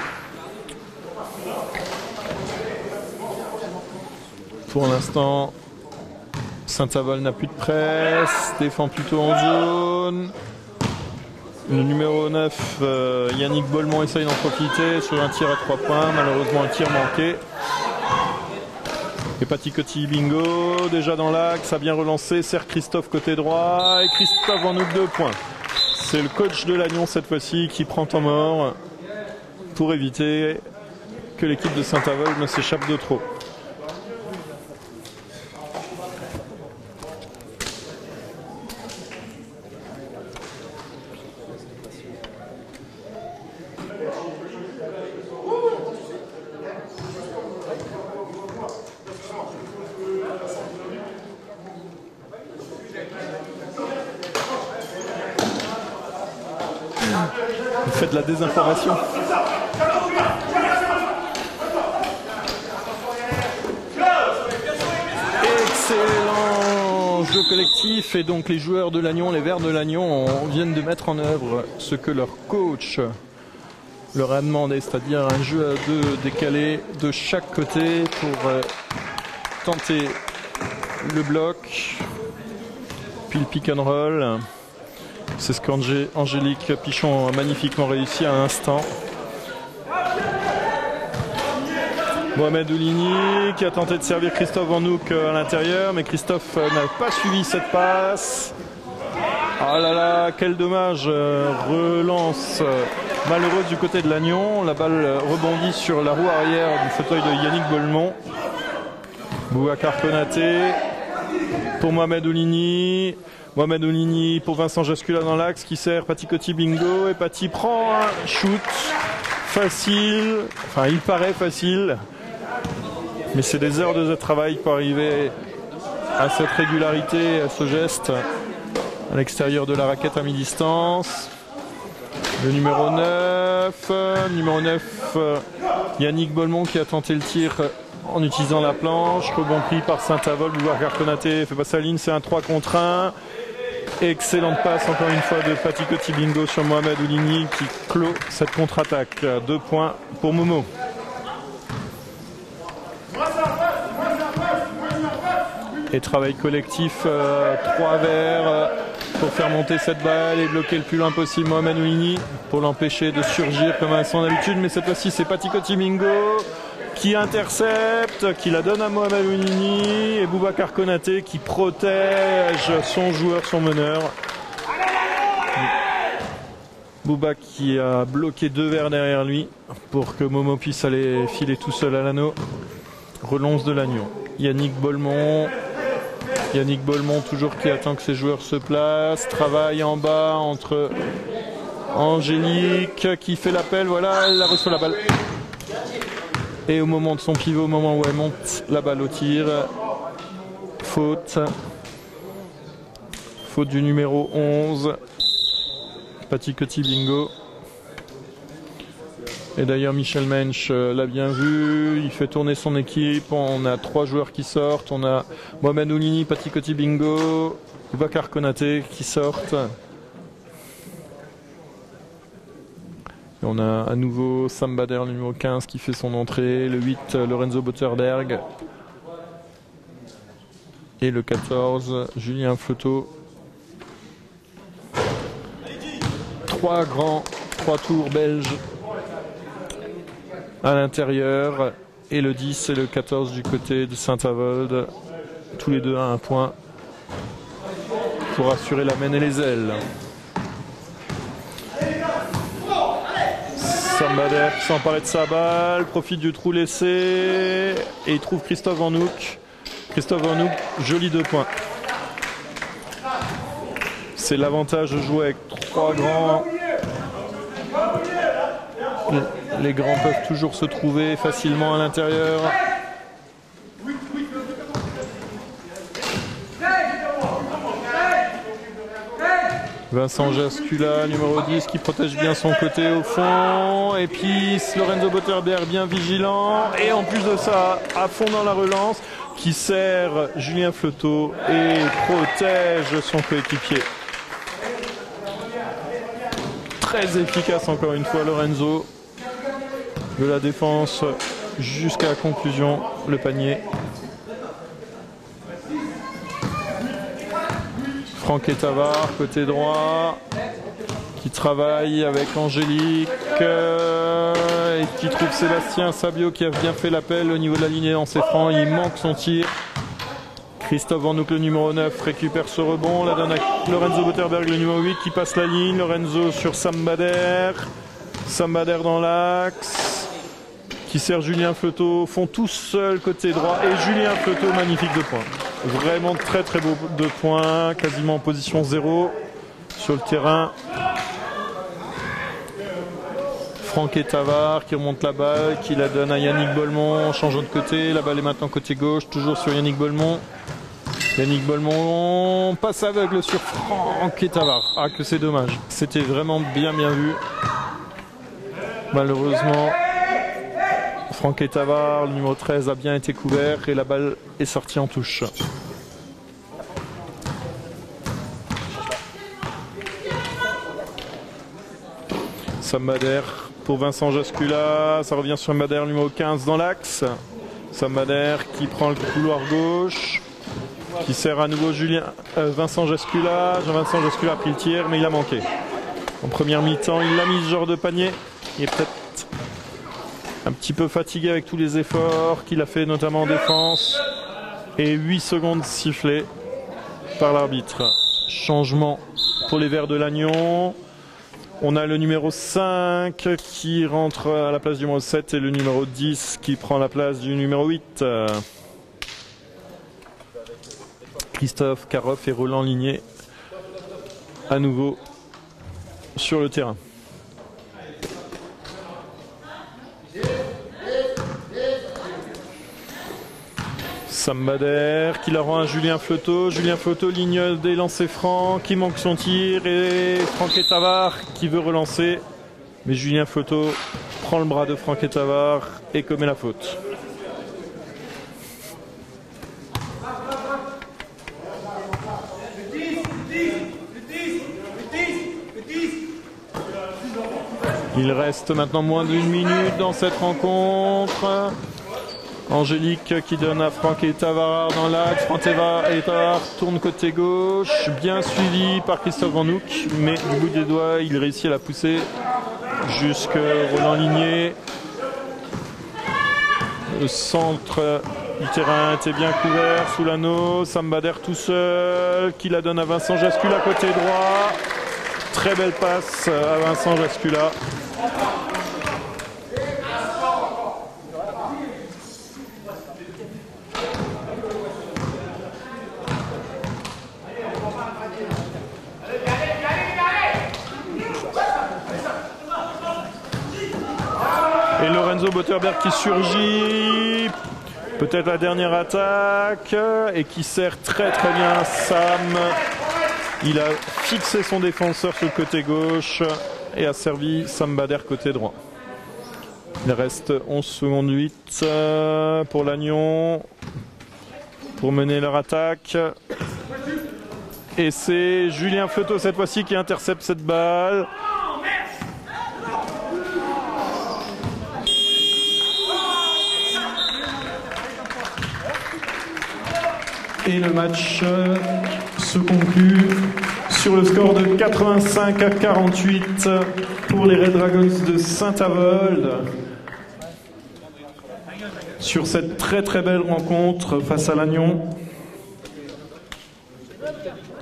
Pour l'instant Saint-Avold n'a plus de presse, défend plutôt en zone. Le numéro neuf, euh, Yannick Bolmont, essaye d'en profiter sur un tir à trois points. Malheureusement, un tir manqué. Et Paty Petit Bingo, déjà dans l'axe, a bien relancé. Sert Christophe côté droit. Et Christophe Van Hoek, deux points. C'est le coach de Lannion cette fois-ci qui prend temps mort pour éviter que l'équipe de Saint-Avold ne s'échappe de trop. Vous faites de la désinformation. Excellent jeu collectif, et donc les joueurs de Lannion, les Verts de Lannion, viennent de mettre en œuvre ce que leur coach leur a demandé, c'est-à-dire un jeu à deux décalé de chaque côté pour euh, tenter le bloc, puis le pick and roll. C'est ce qu'Angélique Pichon a magnifiquement réussi à l'instant. Mohamed Ounini qui a tenté de servir Christophe Van Hoek à l'intérieur, mais Christophe n'a pas suivi cette passe. Ah là là, quel dommage. Relance malheureuse du côté de Lannion. La balle rebondit sur la roue arrière du fauteuil de Yannick Bolmont. Boubacar Konaté pour Mohamed Ounini. Mohamed Ounini pour Vincent Jascula dans l'axe qui sert Paty Petit Bingo, et Paty prend un shoot facile, enfin il paraît facile, mais c'est des heures de travail pour arriver à cette régularité, à ce geste à l'extérieur de la raquette à mi-distance. Le numéro neuf neuf. Numéro neuf, Yannick Bolmont qui a tenté le tir en utilisant la planche. Rebond pris par Saint-Avold. Boubacar Konaté fait passer la ligne. C'est un trois contre un. Excellente passe encore une fois de Paty Coty-Bingo sur Mohamed Ouligny qui clôt cette contre-attaque. Deux points pour Momo. Et travail collectif, euh, trois verts euh, pour faire monter cette balle et bloquer le plus loin possible Mohamed Ouligny pour l'empêcher de surgir comme à son habitude. Mais cette fois-ci c'est Paty Coty-Bingo qui intercepte, qui la donne à Mohamed Ouligny et Boubacar Konaté qui protège son joueur, son meneur. Bouba qui a bloqué deux verres derrière lui pour que Momo puisse aller filer tout seul à l'anneau. Relance de l'agneau. Yannick Bolmont. Yannick Bolmont toujours qui attend que ses joueurs se placent. Travaille en bas entre Angélique qui fait l'appel. Voilà, elle a reçu la balle. Et au moment de son pivot, au moment où elle monte la balle au tir, faute. Faute du numéro onze. Paty Coty-Bingo. Et d'ailleurs Michel Mensch l'a bien vu, il fait tourner son équipe, on a trois joueurs qui sortent, on a Mohamed Ouligny, Paty Coty-Bingo, Boubacar Konaté qui sortent. Et on a à nouveau Sam Bader, le numéro quinze, qui fait son entrée, le huit Lorenzo Botterberg et le quatorze Julien Fleuteau. Trois grands, trois tours belges à l'intérieur et le dix et le quatorze du côté de Saint-Avold, tous les deux à un point pour assurer la main et les ailes. Sam Bader qui s'emparait de sa balle, profite du trou laissé et il trouve Christophe Van Hoek. Christophe Van Hoek, joli deux points. C'est l'avantage de jouer avec trois grands. Les grands peuvent toujours se trouver facilement à l'intérieur. Vincent Jascula, numéro dix, qui protège bien son côté au fond. Et puis Lorenzo Botterberg bien vigilant. Et en plus de ça, à fond dans la relance, qui sert Julien Fleuteau et protège son coéquipier. Très efficace encore une fois Lorenzo. De la défense jusqu'à la conclusion, le panier. Franck Etavard, côté droit, qui travaille avec Angélique euh, et qui trouve Sébastien Sabio qui a bien fait l'appel au niveau de la ligne en ses francs. Il manque son tir. Christophe Van Hoek, le numéro neuf, récupère ce rebond. La donne à Lorenzo Botterberg, le numéro huit, qui passe la ligne. Lorenzo sur Sam Bader. Sam Bader dans l'axe. Qui sert Julien Fleuteau, font tout seul côté droit et Julien Fleuteau, magnifique deux points. Vraiment très très beau deux points, quasiment en position zéro sur le terrain. Franck Etavard qui remonte la balle, qui la donne à Yannick Bolmont en changeant de côté. La balle est maintenant côté gauche, toujours sur Yannick Bolmont. Yannick Bolmont passe aveugle sur Franck Etavard. Ah que c'est dommage, c'était vraiment bien bien vu. Malheureusement, Franck Etavard, le numéro treize, a bien été couvert et la balle est sortie en touche. Sam Bader pour Vincent Jascula, ça revient sur Bader, numéro quinze dans l'axe. Sam Bader qui prend le couloir gauche, qui sert à nouveau Julien, euh, Vincent Jascula. Vincent Jascula a pris le tir mais il a manqué. En première mi-temps, il l'a mis ce genre de panier. Il est peut-être un petit peu fatigué avec tous les efforts qu'il a fait notamment en défense. Et huit secondes sifflées par l'arbitre. Changement pour les Verts de Lannion. On a le numéro cinq qui rentre à la place du numéro sept et le numéro dix qui prend la place du numéro huit. Christophe Caroff et Roland Ligné à nouveau sur le terrain. Sam Bader qui la rend à Julien Fleuteau. Julien Fleuteau, ligne des lancers francs, qui manque son tir. Et Franck Etavard qui veut relancer. Mais Julien Photo prend le bras de Franck Etavard et commet la faute. Il reste maintenant moins d'une minute dans cette rencontre. Angélique qui donne à Franck Etavard dans l'axe. Franck Etavard tourne côté gauche, bien suivi par Christophe Van Hoek, mais du bout des doigts, il réussit à la pousser jusque Roland Ligné. Le centre du terrain était bien couvert sous l'anneau. Sam Bader tout seul qui la donne à Vincent Jascula côté droit. Très belle passe à Vincent Jascula. Et Lorenzo Botterberg qui surgit, peut-être la dernière attaque, et qui sert très très bien Sam. Il a fixé son défenseur sur le côté gauche et a servi Sam Bader côté droit. Il reste onze secondes huit pour Lannion pour mener leur attaque. Et c'est Julien Photo cette fois-ci qui intercepte cette balle. Et le match se conclut sur le score de quatre-vingt-cinq à quarante-huit pour les Red Dragons de Saint-Avold. Sur cette très très belle rencontre face à Lannion.